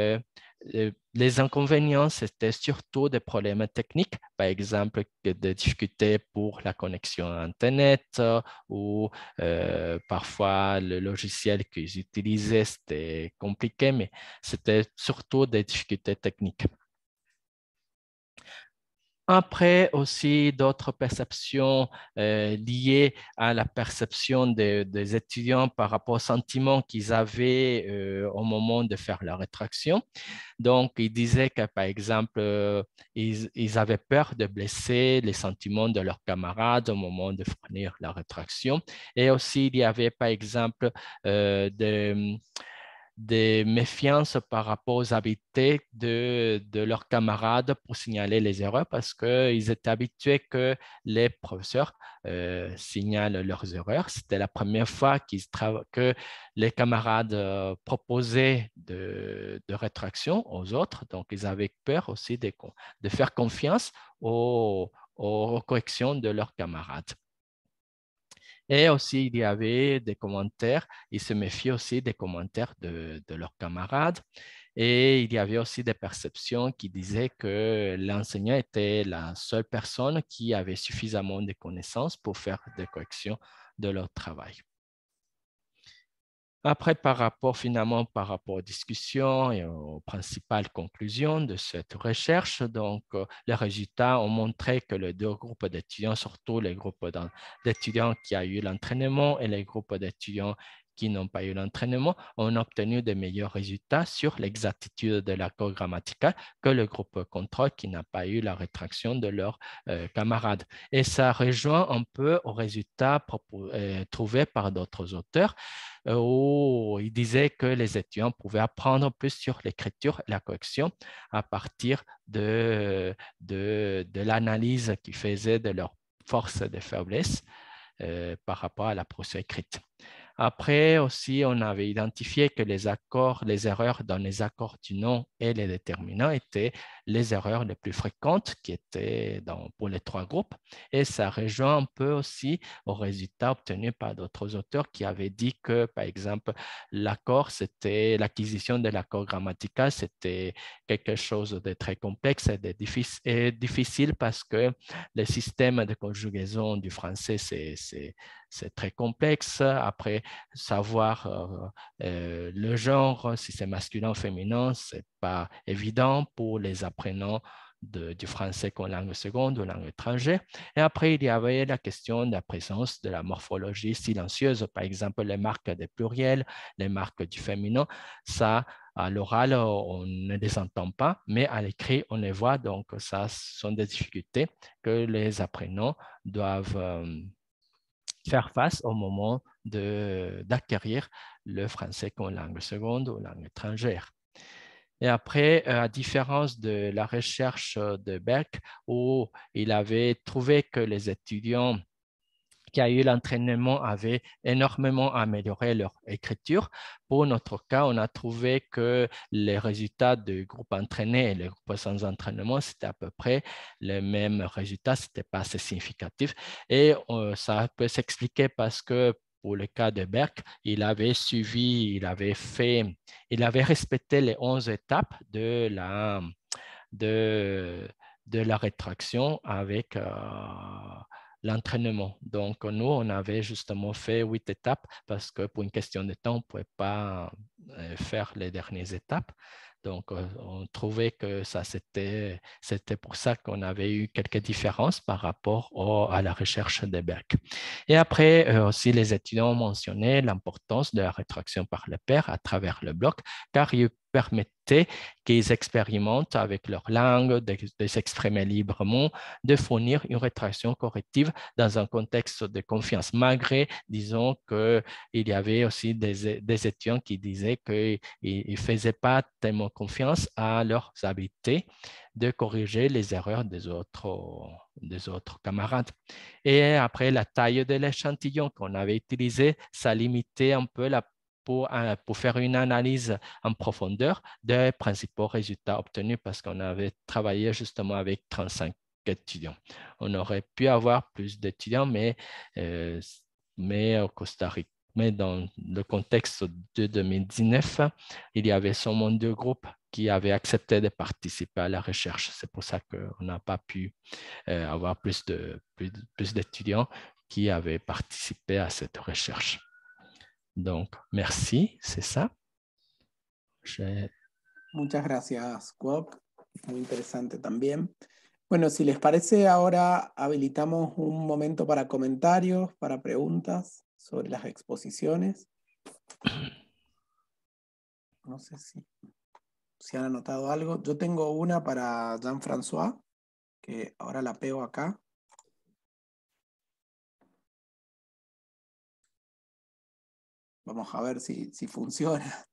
les inconvénients, c'était surtout des problèmes techniques, par exemple, des difficultés pour la connexion à Internet ou parfois le logiciel qu'ils utilisaient, c'était compliqué, mais c'était surtout des difficultés techniques. Après, aussi, d'autres perceptions liées à la perception des étudiants par rapport aux sentiments qu'ils avaient au moment de faire la rétraction. Donc, ils disaient que, par exemple, ils avaient peur de blesser les sentiments de leurs camarades au moment de fournir la rétraction. Et aussi, il y avait, par exemple, des méfiances par rapport aux habiletés de leurs camarades pour signaler les erreurs parce qu'ils étaient habitués que les professeurs signalent leurs erreurs. C'était la première fois que les camarades proposaient de rétraction aux autres. Donc, ils avaient peur aussi de faire confiance aux corrections de leurs camarades. Et aussi, il y avait des commentaires, ils se méfiaient aussi des commentaires de leurs camarades. Et il y avait aussi des perceptions qui disaient que l'enseignant était la seule personne qui avait suffisamment de connaissances pour faire des corrections de leur travail. Après, finalement, par rapport aux discussions et aux principales conclusions de cette recherche, donc, les résultats ont montré que les 2 groupes d'étudiants, surtout les groupes d'étudiants qui ont eu l'entraînement et les groupes d'étudiants qui n'ont pas eu l'entraînement, ont obtenu de meilleurs résultats sur l'exactitude de l'accord grammatical que le groupe contrôle qui n'a pas eu la rétraction de leurs camarades. Et ça rejoint un peu aux résultats trouvés par d'autres auteurs où il disait que les étudiants pouvaient apprendre plus sur l'écriture et la correction à partir de l'analyse qu'ils faisaient de leurs forces et de faiblesses par rapport à la procédure écrite. Après aussi, on avait identifié que les erreurs dans les accords du nom et les déterminants étaient les erreurs les plus fréquentes qui étaient pour les 3 groupes. Et ça rejoint un peu aussi aux résultats obtenus par d'autres auteurs qui avaient dit que, par exemple, l'acquisition de l'accord grammatical, c'était quelque chose de très complexe et difficile parce que le système de conjugaison du français, c'est très complexe. Après, savoir le genre, si c'est masculin ou féminin, ce n'est pas évident pour les apprenants du français comme langue seconde ou langue étrangère. Et après, il y avait la question de la présence de la morphologie silencieuse, par exemple les marques des pluriels, les marques du féminin. Ça, à l'oral, on ne les entend pas, mais à l'écrit, on les voit. Donc, ça sont des difficultés que les apprenants doivent faire face au moment d'acquérir le français comme langue seconde ou langue étrangère. Et après, à différence de la recherche de Berck, où il avait trouvé que les étudiants qui ont eu l'entraînement avaient énormément amélioré leur écriture. Pour notre cas, on a trouvé que les résultats du groupe entraîné et le groupe sans entraînement, c'était à peu près les mêmes résultats, ce n'était pas assez significatif. Et ça peut s'expliquer parce que pour le cas de Berck, il avait suivi, il avait respecté les 11 étapes de la rétraction avec l'entraînement. Donc, nous, on avait justement fait 8 étapes parce que pour une question de temps, on ne pouvait pas faire les dernières étapes. Donc, on trouvait que ça, c'était pour ça qu'on avait eu quelques différences par rapport à la recherche de Berck. Et après, aussi, les étudiants ont mentionné l'importance de la rétraction par le pairs à travers le bloc, car il permettait qu'ils expérimentent avec leur langue, de s'exprimer librement, de fournir une rétraction corrective dans un contexte de confiance, malgré, disons, qu'il y avait aussi des étudiants qui disaient qu'ils ne faisaient pas tellement confiance à leurs habiletés de corriger les erreurs des autres camarades. Et après, la taille de l'échantillon qu'on avait utilisé, ça limitait un peu pour faire une analyse en profondeur des principaux résultats obtenus parce qu'on avait travaillé justement avec 35 étudiants. On aurait pu avoir plus d'étudiants, mais au Costa Rica, mais dans le contexte de 2019, il y avait seulement 2 groupes qui avaient accepté de participer à la recherche. C'est pour ça qu'on n'a pas pu avoir plus d'étudiants qui avaient participé à cette recherche. Donc, merci, c'est ça. Muchas gracias, Kwok. Muy interesante también. Bueno, si les parece, ahora habilitamos un momento para comentarios, para preguntas sobre las exposiciones. No sé si han anotado algo. Yo tengo una para Jean-François, que ahora la pego acá. Vamos a ver si funciona.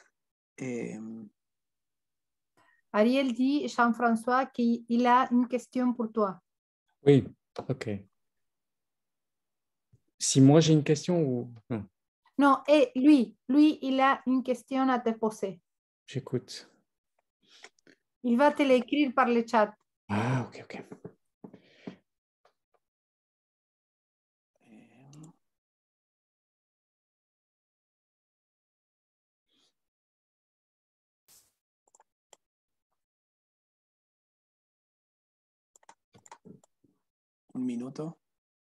Ariel dit, Jean-François, qu'il a une question pour toi. Oui, ok. Si moi j'ai une question ou... Non. Non, et lui, il a une question à te poser. J'écoute. Il va te l'écrire par le chat. Ah, ok, ok. Un minuto.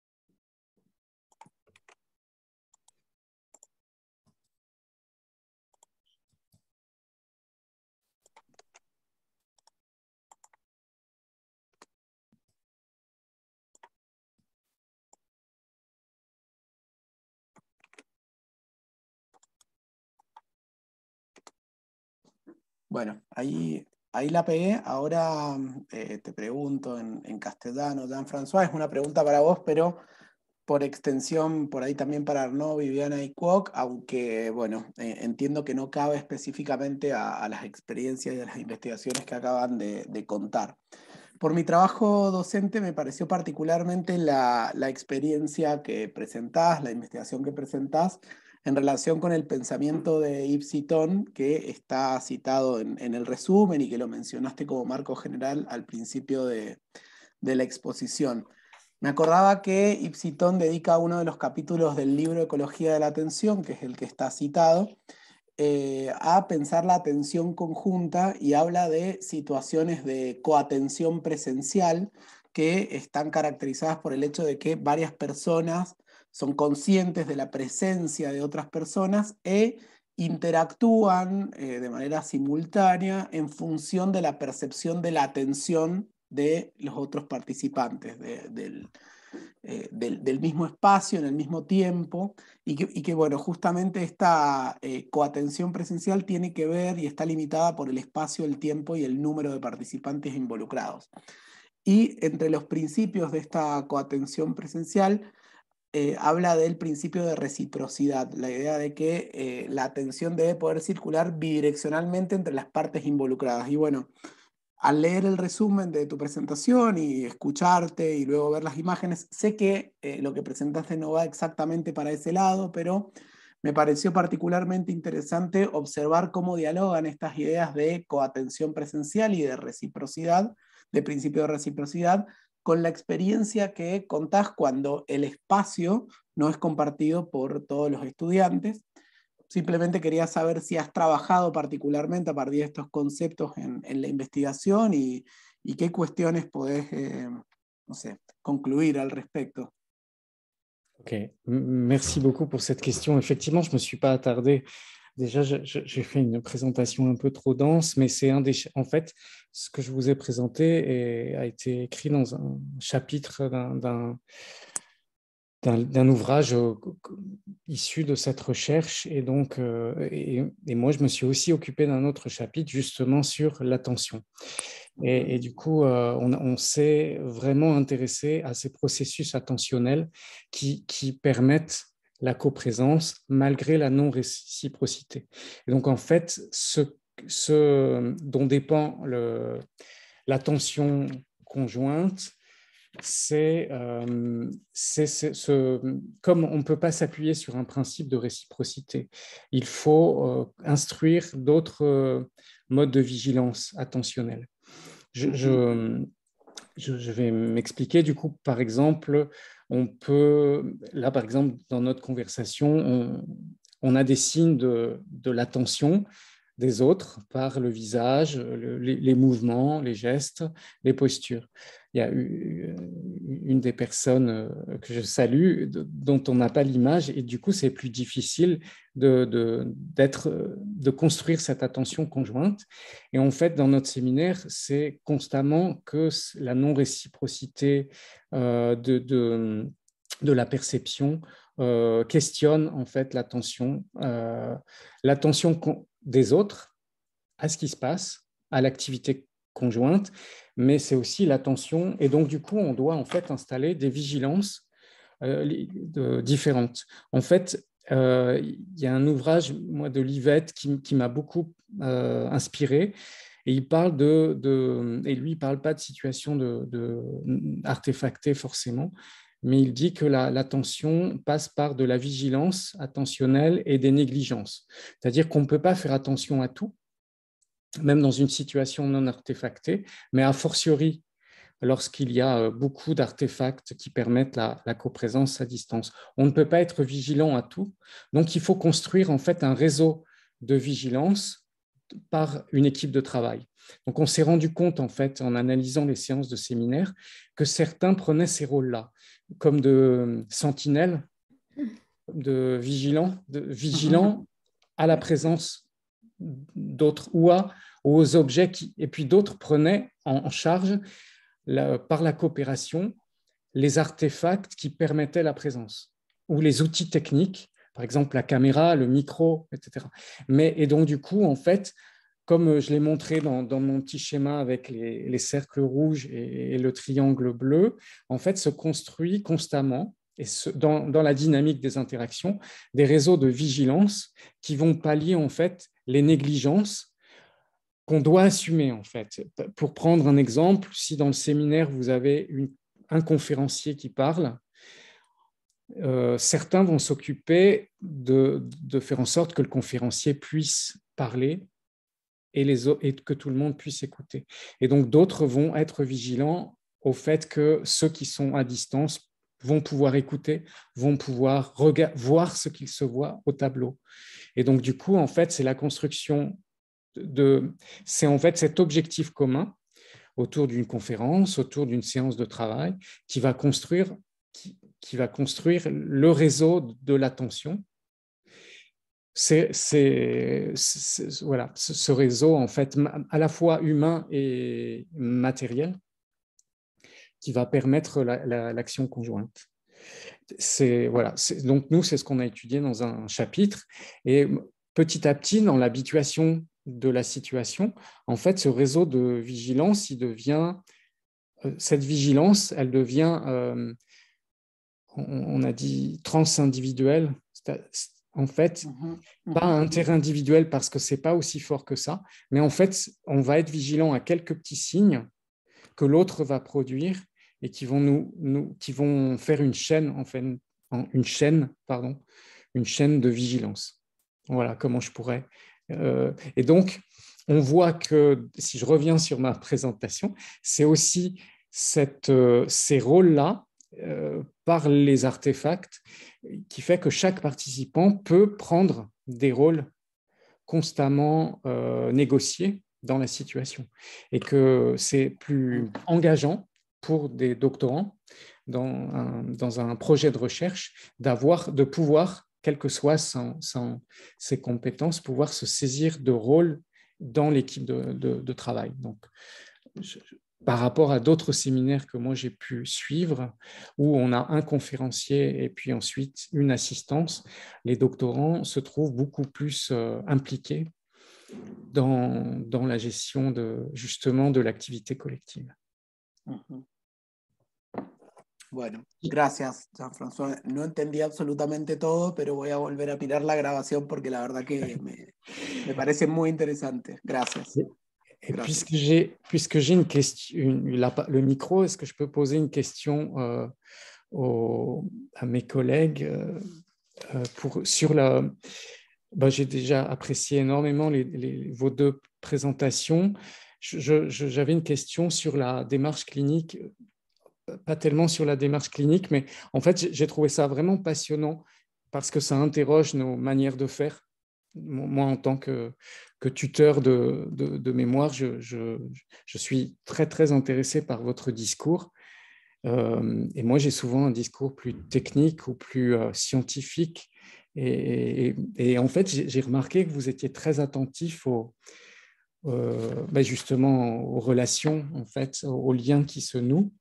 Bueno, ahí la pegué. Ahora te pregunto en castellano, Jean-François, es una pregunta para vos, pero por extensión, por ahí también para Arnaud, Viviana y Kwok, aunque, bueno, entiendo que no cabe específicamente a las experiencias y a las investigaciones que acaban de contar. Por mi trabajo docente me pareció particularmente la experiencia que presentás, la investigación que presentás, en relación con el pensamiento de Yves Citon, que está citado en el resumen y que lo mencionaste como marco general al principio de la exposición. Me acordaba que Yves Citon dedica uno de los capítulos del libro Ecología de la Atención, que es el que está citado, a pensar la atención conjunta y habla de situaciones de coatención presencial que están caracterizadas por el hecho de que varias personas son conscientes de la presencia de otras personas e interactúan de manera simultánea en función de la percepción de la atención de los otros participantes del mismo espacio, en el mismo tiempo, y que bueno, justamente esta coatención presencial tiene que ver y está limitada por el espacio, el tiempo y el número de participantes involucrados. Y entre los principios de esta coatención presencial, habla del principio de reciprocidad, la idea de que la atención debe poder circular bidireccionalmente entre las partes involucradas. Y bueno, al leer el resumen de tu presentación y escucharte y luego ver las imágenes, sé que lo que presentaste no va exactamente para ese lado, pero me pareció particularmente interesante observar cómo dialogan estas ideas de coatención presencial y de reciprocidad, de principio de reciprocidad, con la experiencia que contás cuando el espacio no es compartido por todos los estudiantes. Simplemente quería saber si has trabajado particularmente a partir de estos conceptos en la investigación y qué cuestiones podés, no sé, concluir al respecto. Ok, merci beaucoup pour cette question. Effectivement, je ne me suis pas attardé. Déjà, j'ai fait une présentation un peu trop dense, mais c'est en fait, ce que je vous ai présenté a été écrit dans un chapitre d'un ouvrage issu de cette recherche. Et donc, et moi, je me suis aussi occupé d'un autre chapitre justement sur l'attention. Et du coup, on s'est vraiment intéressé à ces processus attentionnels qui permettent la coprésence malgré la non-réciprocité. Et donc, en fait, ce dont dépend l'attention conjointe, c'est comme on ne peut pas s'appuyer sur un principe de réciprocité, il faut instruire d'autres modes de vigilance attentionnelle. Je vais m'expliquer. Du coup, par exemple, on peut, là, par exemple, dans notre conversation, on a des signes de l'attention des autres par le visage, les mouvements, les gestes, les postures. Il y a une des personnes que je salue dont on n'a pas l'image et du coup, c'est plus difficile de construire cette attention conjointe. Et en fait, dans notre séminaire, c'est constamment que la non-réciprocité de la perception questionne en fait l'attention des autres à ce qui se passe, à l'activité conjointe, mais c'est aussi l'attention. Et donc, du coup, on doit en fait installer des vigilances différentes. En fait, il y a un ouvrage, moi, de Livette qui m'a beaucoup inspiré. Et il parle et lui, il ne parle pas de situation artefactée forcément, mais il dit que l'attention passe par de la vigilance attentionnelle et des négligences. C'est-à-dire qu'on ne peut pas faire attention à tout, même dans une situation non artefactée, mais a fortiori lorsqu'il y a beaucoup d'artefacts qui permettent la coprésence à distance. On ne peut pas être vigilant à tout, donc il faut construire en fait un réseau de vigilance par une équipe de travail. Donc on s'est rendu compte en fait en analysant les séances de séminaire que certains prenaient ces rôles-là comme de sentinelles, de vigilants à la présence d'autres ou aux objets et puis d'autres prenaient en charge par la coopération les artefacts qui permettaient la présence ou les outils techniques, par exemple la caméra, le micro, etc. Et donc du coup, en fait, comme je l'ai montré dans mon petit schéma avec les cercles rouges et le triangle bleu, en fait, se construit constamment, et dans la dynamique des interactions, des réseaux de vigilance qui vont pallier en fait les négligences qu'on doit assumer en fait. Pour prendre un exemple, si dans le séminaire vous avez un conférencier qui parle, certains vont s'occuper de faire en sorte que le conférencier puisse parler et que tout le monde puisse écouter. Et donc, d'autres vont être vigilants au fait que ceux qui sont à distance vont pouvoir écouter, vont pouvoir voir ce qu'ils se voient au tableau. Et donc, du coup, en fait, c'est la construction c'est en fait cet objectif commun autour d'une conférence, autour d'une séance de travail, qui va construire le réseau de l'attention. Voilà, ce réseau, en fait, à la fois humain et matériel, qui va permettre l'action conjointe. Voilà, donc nous, c'est ce qu'on a étudié dans un chapitre. Et petit à petit, dans l'habituation de la situation, en fait, ce réseau de vigilance, cette vigilance, elle devient, on a dit, transindividuelle. En fait, pas interindividuel parce que c'est pas aussi fort que ça, mais en fait, on va être vigilant à quelques petits signes que l'autre va produire et qui vont faire une chaîne, en fait, une chaîne de vigilance. Voilà comment je pourrais. Et donc, on voit que, si je reviens sur ma présentation, c'est aussi ces rôles-là, par les artefacts, qui fait que chaque participant peut prendre des rôles constamment négociés dans la situation et que c'est plus engageant pour des doctorants dans un projet de recherche de pouvoir, quelles que soient ses compétences, pouvoir se saisir de rôles dans l'équipe de travail. Donc, par rapport à d'autres séminaires que moi j'ai pu suivre, où on a un conférencier et puis ensuite une assistance, les doctorants se trouvent beaucoup plus impliqués dans la gestion justement de l'activité collective. Bueno, gracias, Jean-François. No entendí absolutamente todo, pero voy a volver a mirar la grabación porque la verdad que me parece muy interesante. Gracias. Et puisque j'ai une question, le micro, est-ce que je peux poser une question à mes collègues sur la... j'ai déjà apprécié énormément vos deux présentations. J'avais une question sur la démarche clinique, pas tellement sur la démarche clinique, mais en fait, j'ai trouvé ça vraiment passionnant parce que ça interroge nos manières de faire. Moi, en tant que tuteur de mémoire, je suis très, très intéressé par votre discours. Et moi, j'ai souvent un discours plus technique ou plus scientifique. Et en fait, j'ai remarqué que vous étiez très attentif justement aux relations, en fait, aux liens qui se nouent.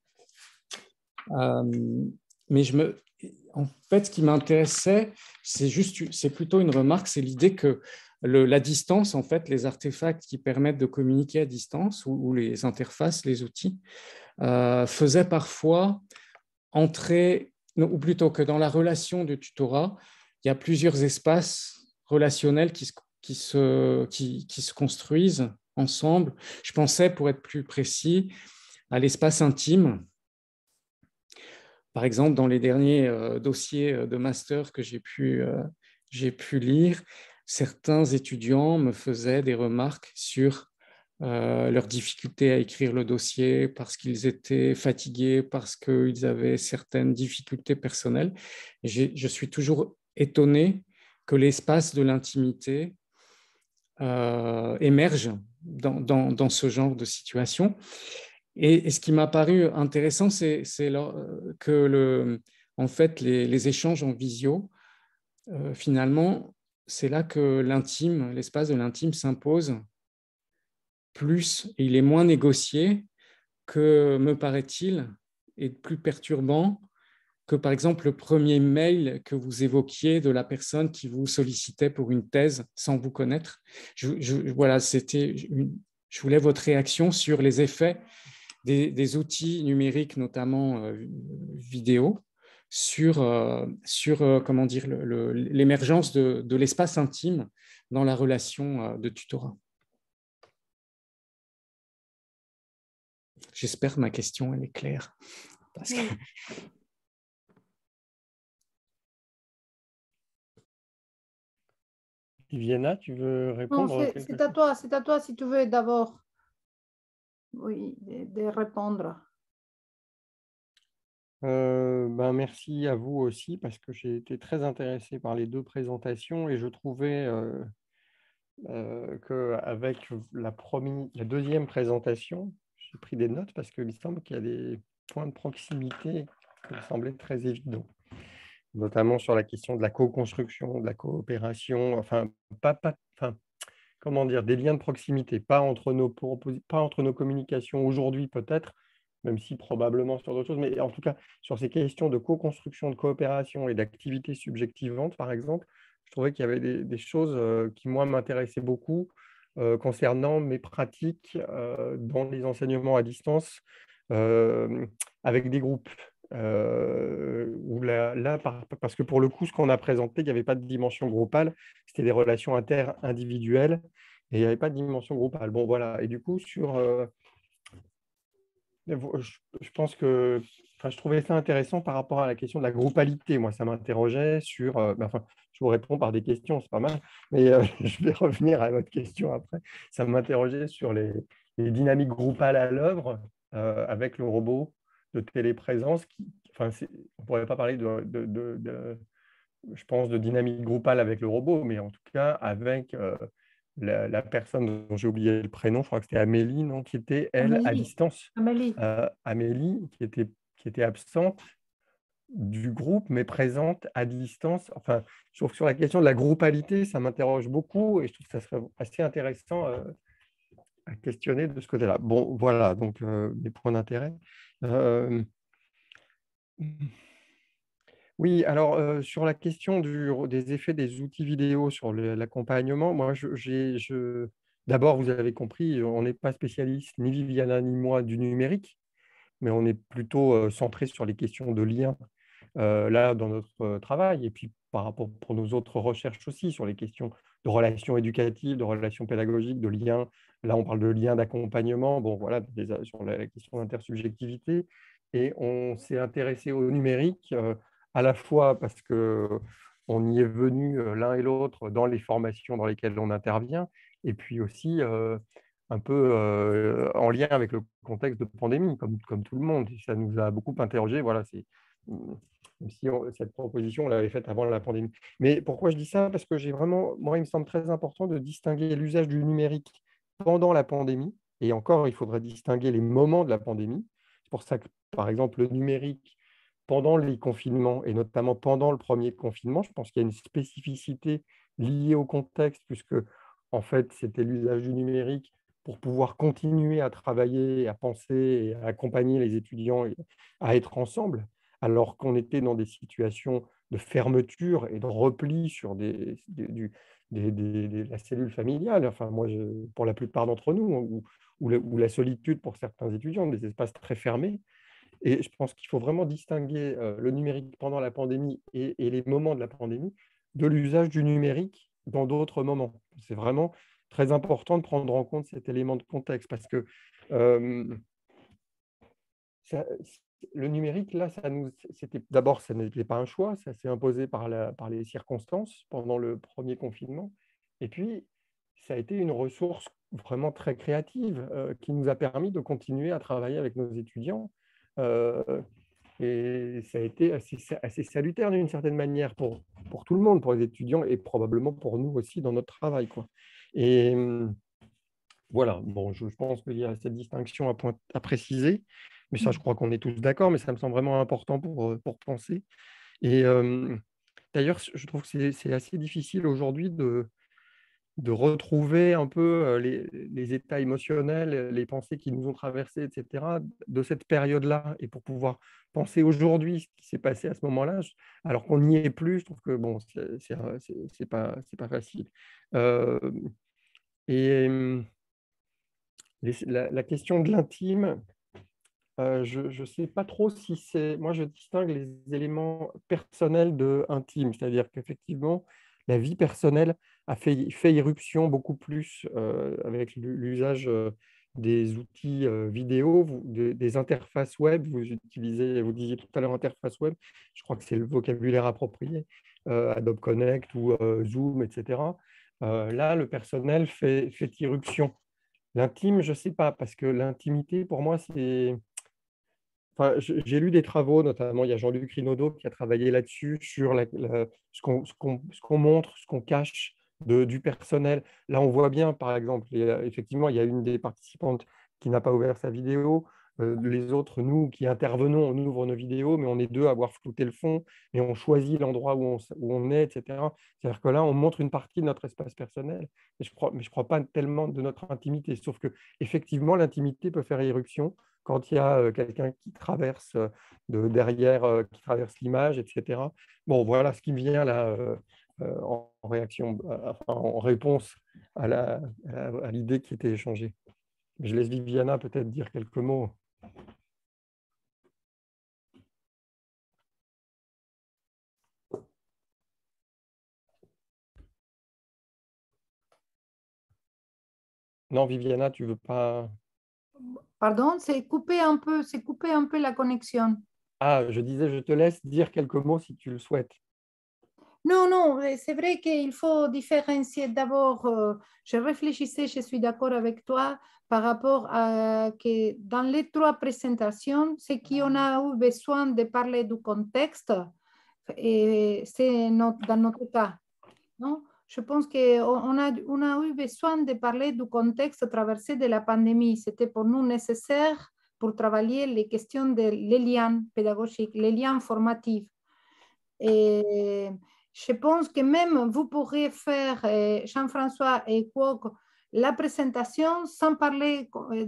Mais en fait, ce qui m'intéressait, c'est plutôt une remarque, c'est l'idée que la distance, en fait, les artefacts qui permettent de communiquer à distance ou les interfaces, les outils, faisaient parfois entrer, ou plutôt que dans la relation de tutorat, il y a plusieurs espaces relationnels qui se construisent ensemble. Je pensais, pour être plus précis, à l'espace intime. Par exemple, dans les derniers dossiers de master que j'ai pu lire, certains étudiants me faisaient des remarques sur leur difficulté à écrire le dossier parce qu'ils étaient fatigués, parce qu'ils avaient certaines difficultés personnelles. Et je suis toujours étonné que l'espace de l'intimité émerge dans ce genre de situation. Et ce qui m'a paru intéressant, c'est que en fait, les échanges en visio, finalement, c'est là que l'espace de l'intime s'impose plus, et il est moins négocié que, me paraît-il, et plus perturbant que, par exemple, le premier mail que vous évoquiez de la personne qui vous sollicitait pour une thèse sans vous connaître. Voilà, je voulais votre réaction sur les effets des outils numériques, notamment vidéo, sur comment dire, l'émergence de l'espace intime dans la relation de tutorat. J'espère que ma question elle est claire. Viviana, tu veux Non, répondre c'est à toi si tu veux d'abord de répondre. Merci à vous aussi parce que j'ai été très intéressé par les deux présentations et je trouvais qu'avec la deuxième présentation, j'ai pris des notes parce qu'il me semble qu'il y a des points de proximité qui me semblaient très évidents, notamment sur la question de la co-construction, de la coopération, enfin, comment dire, des liens de proximité, pas entre nos communications aujourd'hui peut-être, même si probablement sur d'autres choses, mais en tout cas sur ces questions de co-construction, de coopération et d'activité subjectivante, par exemple, je trouvais qu'il y avait des choses qui, moi, m'intéressaient beaucoup concernant mes pratiques dans les enseignements à distance avec des groupes. Parce que pour le coup, ce qu'on a présenté, il n'y avait pas de dimension groupale, c'était des relations inter-individuelles et il n'y avait pas de dimension groupale. Bon, voilà. Et du coup, je pense que je trouvais ça intéressant par rapport à la question de la groupalité. Moi, ça m'interrogeait sur. Je vous réponds par des questions, c'est pas mal, mais je vais revenir à votre question après. Ça m'interrogeait sur les dynamiques groupales à l'œuvre avec le robot de téléprésence. On ne pourrait pas parler je pense, de dynamique groupale avec le robot, mais en tout cas avec la personne dont j'ai oublié le prénom, je crois que c'était Amélie, non, qui était, elle, à distance. Amélie, qui était absente du groupe, mais présente à distance. Enfin, je trouve que sur la question de la groupalité, ça m'interroge beaucoup et je trouve que ça serait assez intéressant à questionner de ce côté-là. Bon, voilà, donc mes points d'intérêt. Oui, alors sur la question des effets des outils vidéo sur l'accompagnement, moi, d'abord, vous avez compris, on n'est pas spécialiste, ni Viviana ni moi, du numérique, mais on est plutôt centré sur les questions de lien là dans notre travail, et puis par rapport pour nos autres recherches aussi, sur les questions de relations éducatives, de relations pédagogiques, de liens. Là, on parle de liens d'accompagnement, bon, voilà, sur la question d'intersubjectivité. Et on s'est intéressé au numérique à la fois parce qu'on y est venu l'un et l'autre dans les formations dans lesquelles on intervient, et puis aussi un peu en lien avec le contexte de pandémie, comme tout le monde. Et ça nous a beaucoup interrogés. Voilà, même si cette proposition, on l'avait faite avant la pandémie. Mais pourquoi je dis ça? Parce que moi, il me semble très important de distinguer l'usage du numérique pendant la pandémie. Et encore, il faudrait distinguer les moments de la pandémie. C'est pour ça que, par exemple, le numérique, pendant les confinements, et notamment pendant le premier confinement, je pense qu'il y a une spécificité liée au contexte, puisque, en fait, c'était l'usage du numérique pour pouvoir continuer à travailler, à penser et à accompagner les étudiants à être ensemble, alors qu'on était dans des situations de fermeture et de repli sur la cellule familiale. Enfin, moi, pour la plupart d'entre nous, ou la solitude pour certains étudiants, des espaces très fermés. Et je pense qu'il faut vraiment distinguer le numérique pendant la pandémie et les moments de la pandémie de l'usage du numérique dans d'autres moments. C'est vraiment très important de prendre en compte cet élément de contexte parce que le numérique, là, d'abord, ça n'était pas un choix, ça s'est imposé par les circonstances pendant le premier confinement. Et puis, ça a été une ressource vraiment très créative qui nous a permis de continuer à travailler avec nos étudiants. Et ça a été assez salutaire d'une certaine manière pour tout le monde, pour les étudiants et probablement pour nous aussi dans notre travail, quoi. Et voilà, bon, je pense qu'il y a cette distinction à préciser, mais ça, je crois qu'on est tous d'accord, mais ça me semble vraiment important pour penser. Et d'ailleurs, je trouve que c'est assez difficile aujourd'hui de retrouver un peu les états émotionnels, les pensées qui nous ont traversés, etc., de cette période-là. Et pour pouvoir penser aujourd'hui ce qui s'est passé à ce moment-là, alors qu'on n'y est plus, je trouve que bon, c'est pas facile. Et la question de l'intime, je ne sais pas trop si c'est... Moi, je distingue les éléments personnels de intime, c'est-à-dire qu'effectivement, la vie personnelle a fait irruption beaucoup plus avec l'usage des outils vidéo, des interfaces web. Vous disiez tout à l'heure interface web, je crois que c'est le vocabulaire approprié, Adobe Connect ou Zoom, etc. Là, le personnel fait irruption. L'intime, je ne sais pas, parce que l'intimité, pour moi, c'est… Enfin, j'ai lu des travaux, notamment il y a Jean-Luc Rinaudot qui a travaillé là-dessus, sur ce qu'on montre, ce qu'on cache du personnel. Là, on voit bien, par exemple, effectivement, il y a une des participantes qui n'a pas ouvert sa vidéo. Les autres, nous qui intervenons, on ouvre nos vidéos, mais on est deux à avoir flouté le fond, mais on choisit l'endroit où on est, etc. C'est-à-dire que là, on montre une partie de notre espace personnel, mais je ne crois pas tellement de notre intimité. Sauf que, effectivement, l'intimité peut faire irruption quand il y a quelqu'un qui traverse de derrière, qui traverse l'image, etc. Bon, voilà ce qui me vient là en réaction, en réponse à l'idée qui était échangée. Je laisse Viviana peut-être dire quelques mots. Non, Viviana, tu ne veux pas… Pardon, c'est coupé un peu la connexion. Ah, je disais, je te laisse dire quelques mots si tu le souhaites. Non, non, c'est vrai qu'il faut différencier d'abord, je réfléchissais, je suis d'accord avec toi par rapport à que dans les trois présentations, ce qu'on a eu besoin de parler du contexte, c'est dans notre cas, non? Je pense qu'on a eu besoin de parler du contexte traversé de la pandémie. C'était pour nous nécessaire pour travailler les questions des liens pédagogiques, les liens formatifs. Et je pense que même vous pourrez faire, Jean-François et Kwok, la présentation sans parler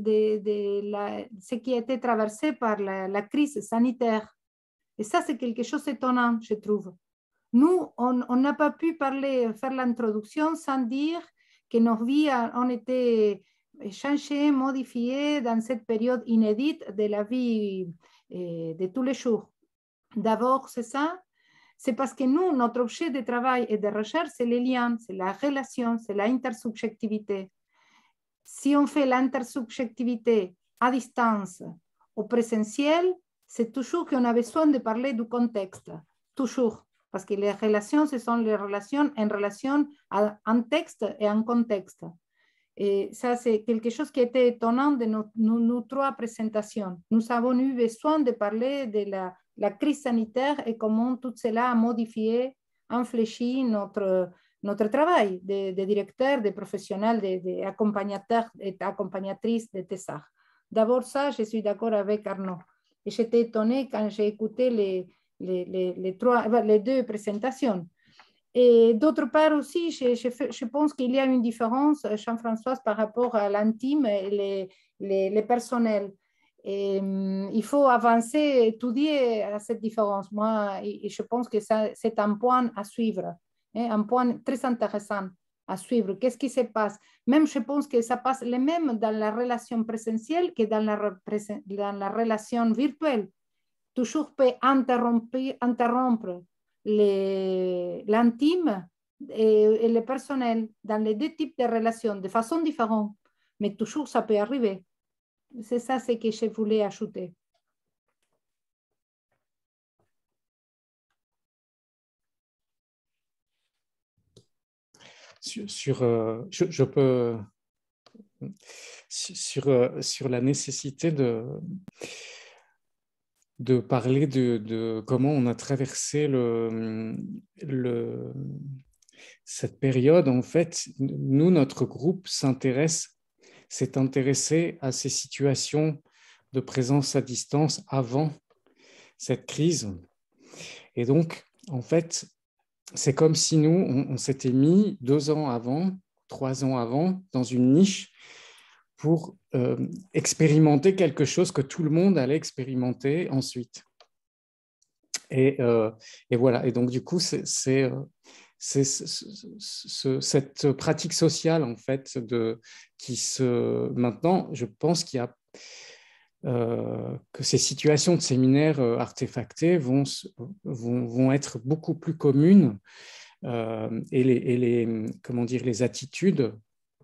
de ce qui a été traversé par la crise sanitaire. Et ça, c'est quelque chose d'étonnant, je trouve. Nous, on n'a pas pu faire l'introduction sans dire que nos vies ont été changées, modifiées dans cette période inédite de la vie de tous les jours. D'abord, c'est ça. C'est parce que nous, notre objet de travail et de recherche, c'est les liens, c'est la relation, c'est l'intersubjectivité. Si on fait l'intersubjectivité à distance au présentiel, c'est toujours qu'on a besoin de parler du contexte, toujours. Parce que les relations, ce sont les relations en relation à un texte et un contexte. Et ça, c'est quelque chose qui était étonnant de nos trois présentations. Nous avons eu besoin de parler de la crise sanitaire et comment tout cela a modifié, infléchi notre travail de directeur, de professionnel, d'accompagnateur et accompagnatrice de TESAR. D'abord, ça, je suis d'accord avec Arnaud. Et j'étais étonnée quand j'ai écouté les deux présentations. Et d'autre part aussi, je pense qu'il y a une différence, Jean-François, par rapport à l'intime et les personnels. Et, il faut avancer, étudier à cette différence. Moi, et je pense que c'est un point à suivre, un point très intéressant à suivre. Qu'est-ce qui se passe? Même je pense que ça passe le même dans la relation présentielle que dans la relation virtuelle. Toujours peut interrompre l'intime et le personnel dans les deux types de relations de façon différente, mais toujours ça peut arriver. C'est ça ce que je voulais ajouter. Je peux sur la nécessité de parler de comment on a traversé cette période. En fait, nous, notre groupe s'est intéressé à ces situations de présence à distance avant cette crise. Et donc, en fait, c'est comme si nous, on s'était mis 2 ans avant, 3 ans avant, dans une niche pour expérimenter quelque chose que tout le monde allait expérimenter ensuite. Et voilà. Et donc, du coup, c'est cette pratique sociale, en fait, maintenant, je pense qu'il y a que ces situations de séminaires artefactés vont être beaucoup plus communes et les attitudes,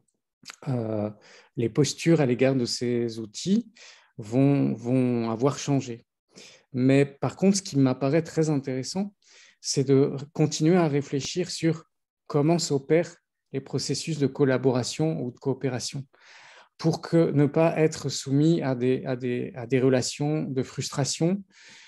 les postures à l'égard de ces outils vont avoir changé. Mais par contre, ce qui m'apparaît très intéressant, c'est de continuer à réfléchir sur comment s'opère les processus de collaboration ou de coopération, pour ne pas être soumis à des relations de frustration,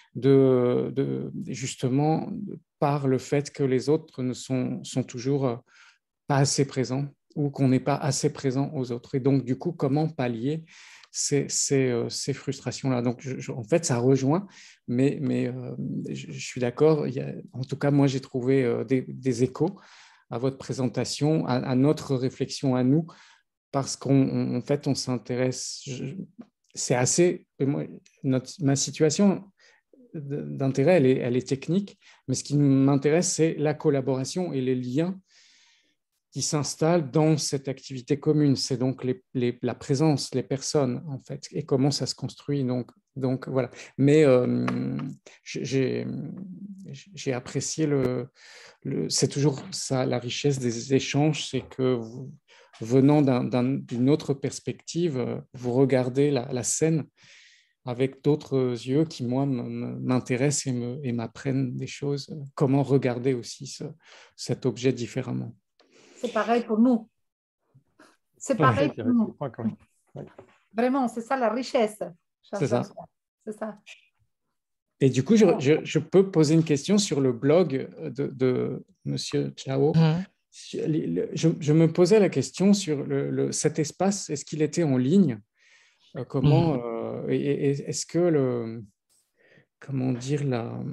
justement par le fait que les autres ne sont toujours pas assez présents ou qu'on n'est pas assez présent aux autres. Et donc, du coup, comment pallier ces frustrations-là? Donc, en fait, ça rejoint, mais je suis d'accord. En tout cas, moi, j'ai trouvé des échos à votre présentation, à notre réflexion à nous, parce qu'en fait, on s'intéresse. C'est assez. Ma situation d'intérêt, elle est technique, mais ce qui m'intéresse, c'est la collaboration et les liens qui s'installent dans cette activité commune. C'est donc la présence, les personnes, en fait, et comment ça se construit. Donc voilà. Mais j'ai apprécié c'est toujours ça, la richesse des échanges, c'est que venant d'une autre perspective, vous regardez la scène avec d'autres yeux qui, moi, m'intéressent et m'apprennent des choses. Comment regarder aussi cet objet différemment. C'est pareil pour nous. C'est pareil pour nous. Oui. Vraiment, c'est ça la richesse. C'est ça. C'est ça. Et du coup, je peux poser une question sur le blog de Monsieur Chao. Je me posais la question sur cet espace, est-ce qu'il était en ligne? Comment est-ce que comment dire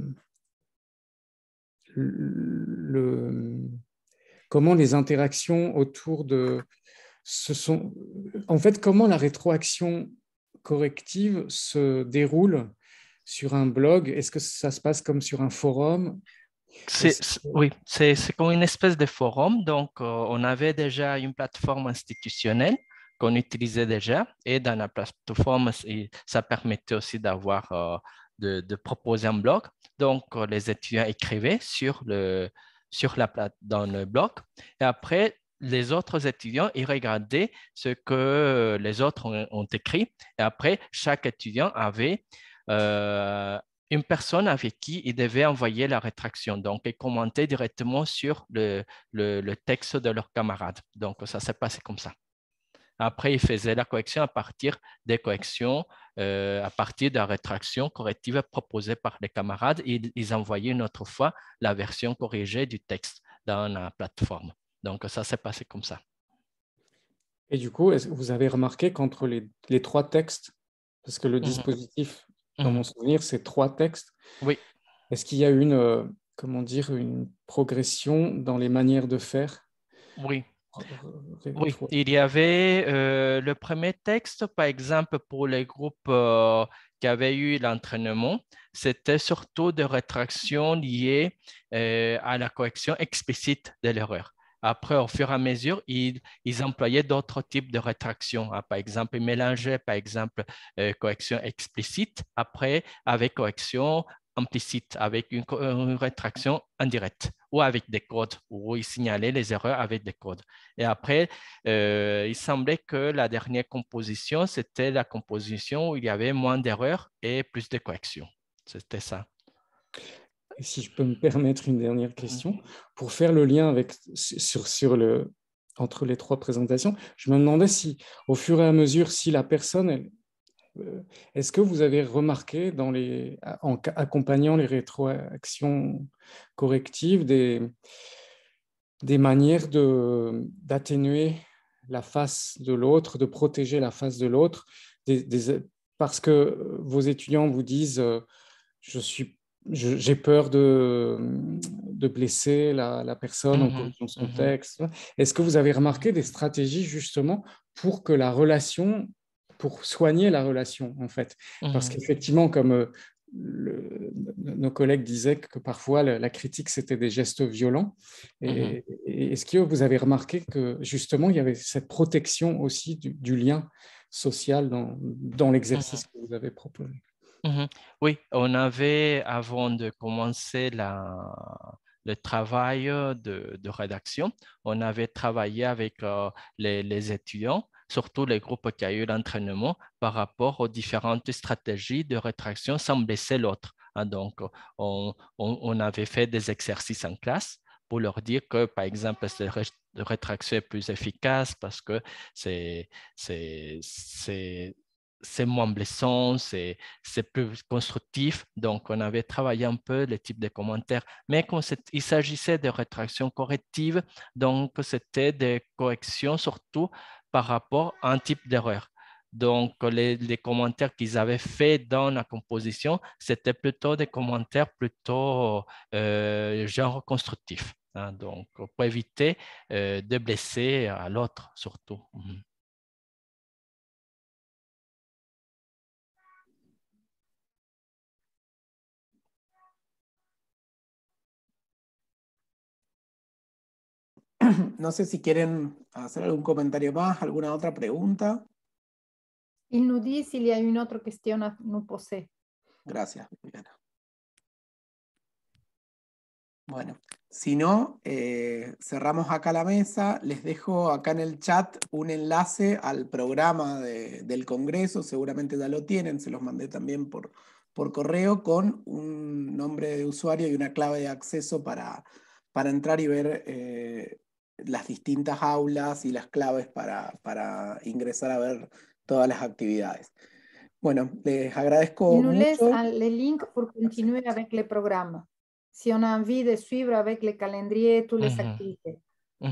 comment les interactions autour de en fait, comment la rétroaction corrective se déroule sur un blog? Est-ce que ça se passe comme sur un forum? Oui, c'est comme une espèce de forum. Donc, on avait déjà une plateforme institutionnelle qu'on utilisait déjà. Et dans la plateforme, ça permettait aussi d'avoir, de proposer un blog. Donc, les étudiants écrivaient dans le blog. Et après, les autres étudiants, ils regardaient ce que les autres ont écrit. Et après, chaque étudiant avait une personne avec qui il devait envoyer la rétraction. Donc, ils commentaient directement sur le texte de leurs camarades. Donc, ça s'est passé comme ça. Après, ils faisaient la correction à partir des corrections, à partir de la rétraction corrective proposée par les camarades. Ils envoyaient une autre fois la version corrigée du texte dans la plateforme. Donc, ça s'est passé comme ça. Et du coup, vous avez remarqué qu'entre les trois textes, parce que le dispositif, dans mon souvenir, c'est 3 textes. Oui. Est-ce qu'il y a une progression dans les manières de faire? Oui. Oui, il y avait le premier texte, par exemple, pour les groupes qui avaient eu l'entraînement, c'était surtout des rétractions liées à la correction explicite de l'erreur. Après, au fur et à mesure, ils employaient d'autres types de rétractions. Par exemple, ils mélangeaient, par exemple, correction explicite, après, avec correction implicite, avec une rétraction indirecte ou avec des codes, où ils signalaient les erreurs avec des codes. Et après, il semblait que la dernière composition, c'était la composition où il y avait moins d'erreurs et plus de corrections. C'était ça. Et si je peux me permettre une dernière question, pour faire le lien entre les 3 présentations, je me demandais si, au fur et à mesure, si la personne, est-ce que vous avez remarqué, en accompagnant les rétroactions correctives, des manières d'atténuer la face de l'autre, de protéger la face de l'autre, parce que vos étudiants vous disent j'ai peur de blesser la personne en corrigeant son texte. Est-ce que vous avez remarqué des stratégies justement pour que pour soigner la relation, en fait? Parce qu'effectivement, comme nos collègues disaient que parfois la critique, c'était des gestes violents. Et est-ce que vous avez remarqué que justement, il y avait cette protection aussi du lien social dans l'exercice que vous avez proposé? Oui, on avait, avant de commencer le travail de rédaction, on avait travaillé avec les étudiants, surtout les groupes qui ont eu l'entraînement, par rapport aux différentes stratégies de rétraction sans blesser l'autre. Donc, on avait fait des exercices en classe pour leur dire que, par exemple, cette rétraction est plus efficace parce que c'est moins blessant, c'est plus constructif. Donc, on avait travaillé un peu les types de commentaires. Mais quand il s'agissait de rétractions correctives, donc c'était des corrections surtout par rapport à un type d'erreur. Donc, les commentaires qu'ils avaient faits dans la composition, c'était plutôt des commentaires plutôt genre constructif. Hein, donc, pour éviter de blesser à l'autre surtout. No sé si quieren hacer algún comentario más, alguna otra pregunta. Il nous dit s'il y a une autre question à nous poser. Gracias, Viviana. Bueno, si no, cerramos acá la mesa. Les dejo acá en el chat un enlace al programa del Congreso. Seguramente ya lo tienen, se los mandé también por correo con un nombre de usuario y una clave de acceso para entrar y ver las distintas aulas y las claves para ingresar a ver todas las actividades. Bueno, les agradezco Il nous laisse mucho. les links pour continuer avec les programmes. Si on a envie de suivre avec le calendrier toutes les activités.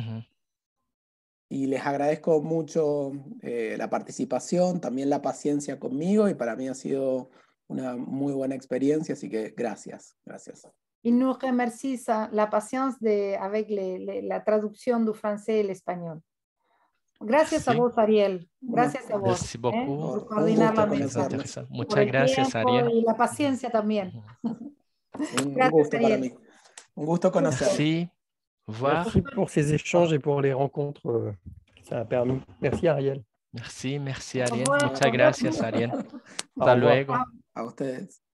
Y les agradezco mucho la participación, también la paciencia conmigo, y para mí ha sido una muy buena experiencia, así que gracias. Il nous remercie la patience avec la traduction du français et l'espagnol. Gracias a vos, Ariel. Gracias a vos. Merci beaucoup. Por coordinar la mesa. Muchas gracias, Ariel. Y la paciencia también. Un gusto para mí. Un gusto conocerlo. Merci. Merci pour ces échanges et pour les rencontres que ça a permis. Merci, Ariel. Merci, Ariel. Muchas gracias, Ariel. Hasta luego. A ustedes.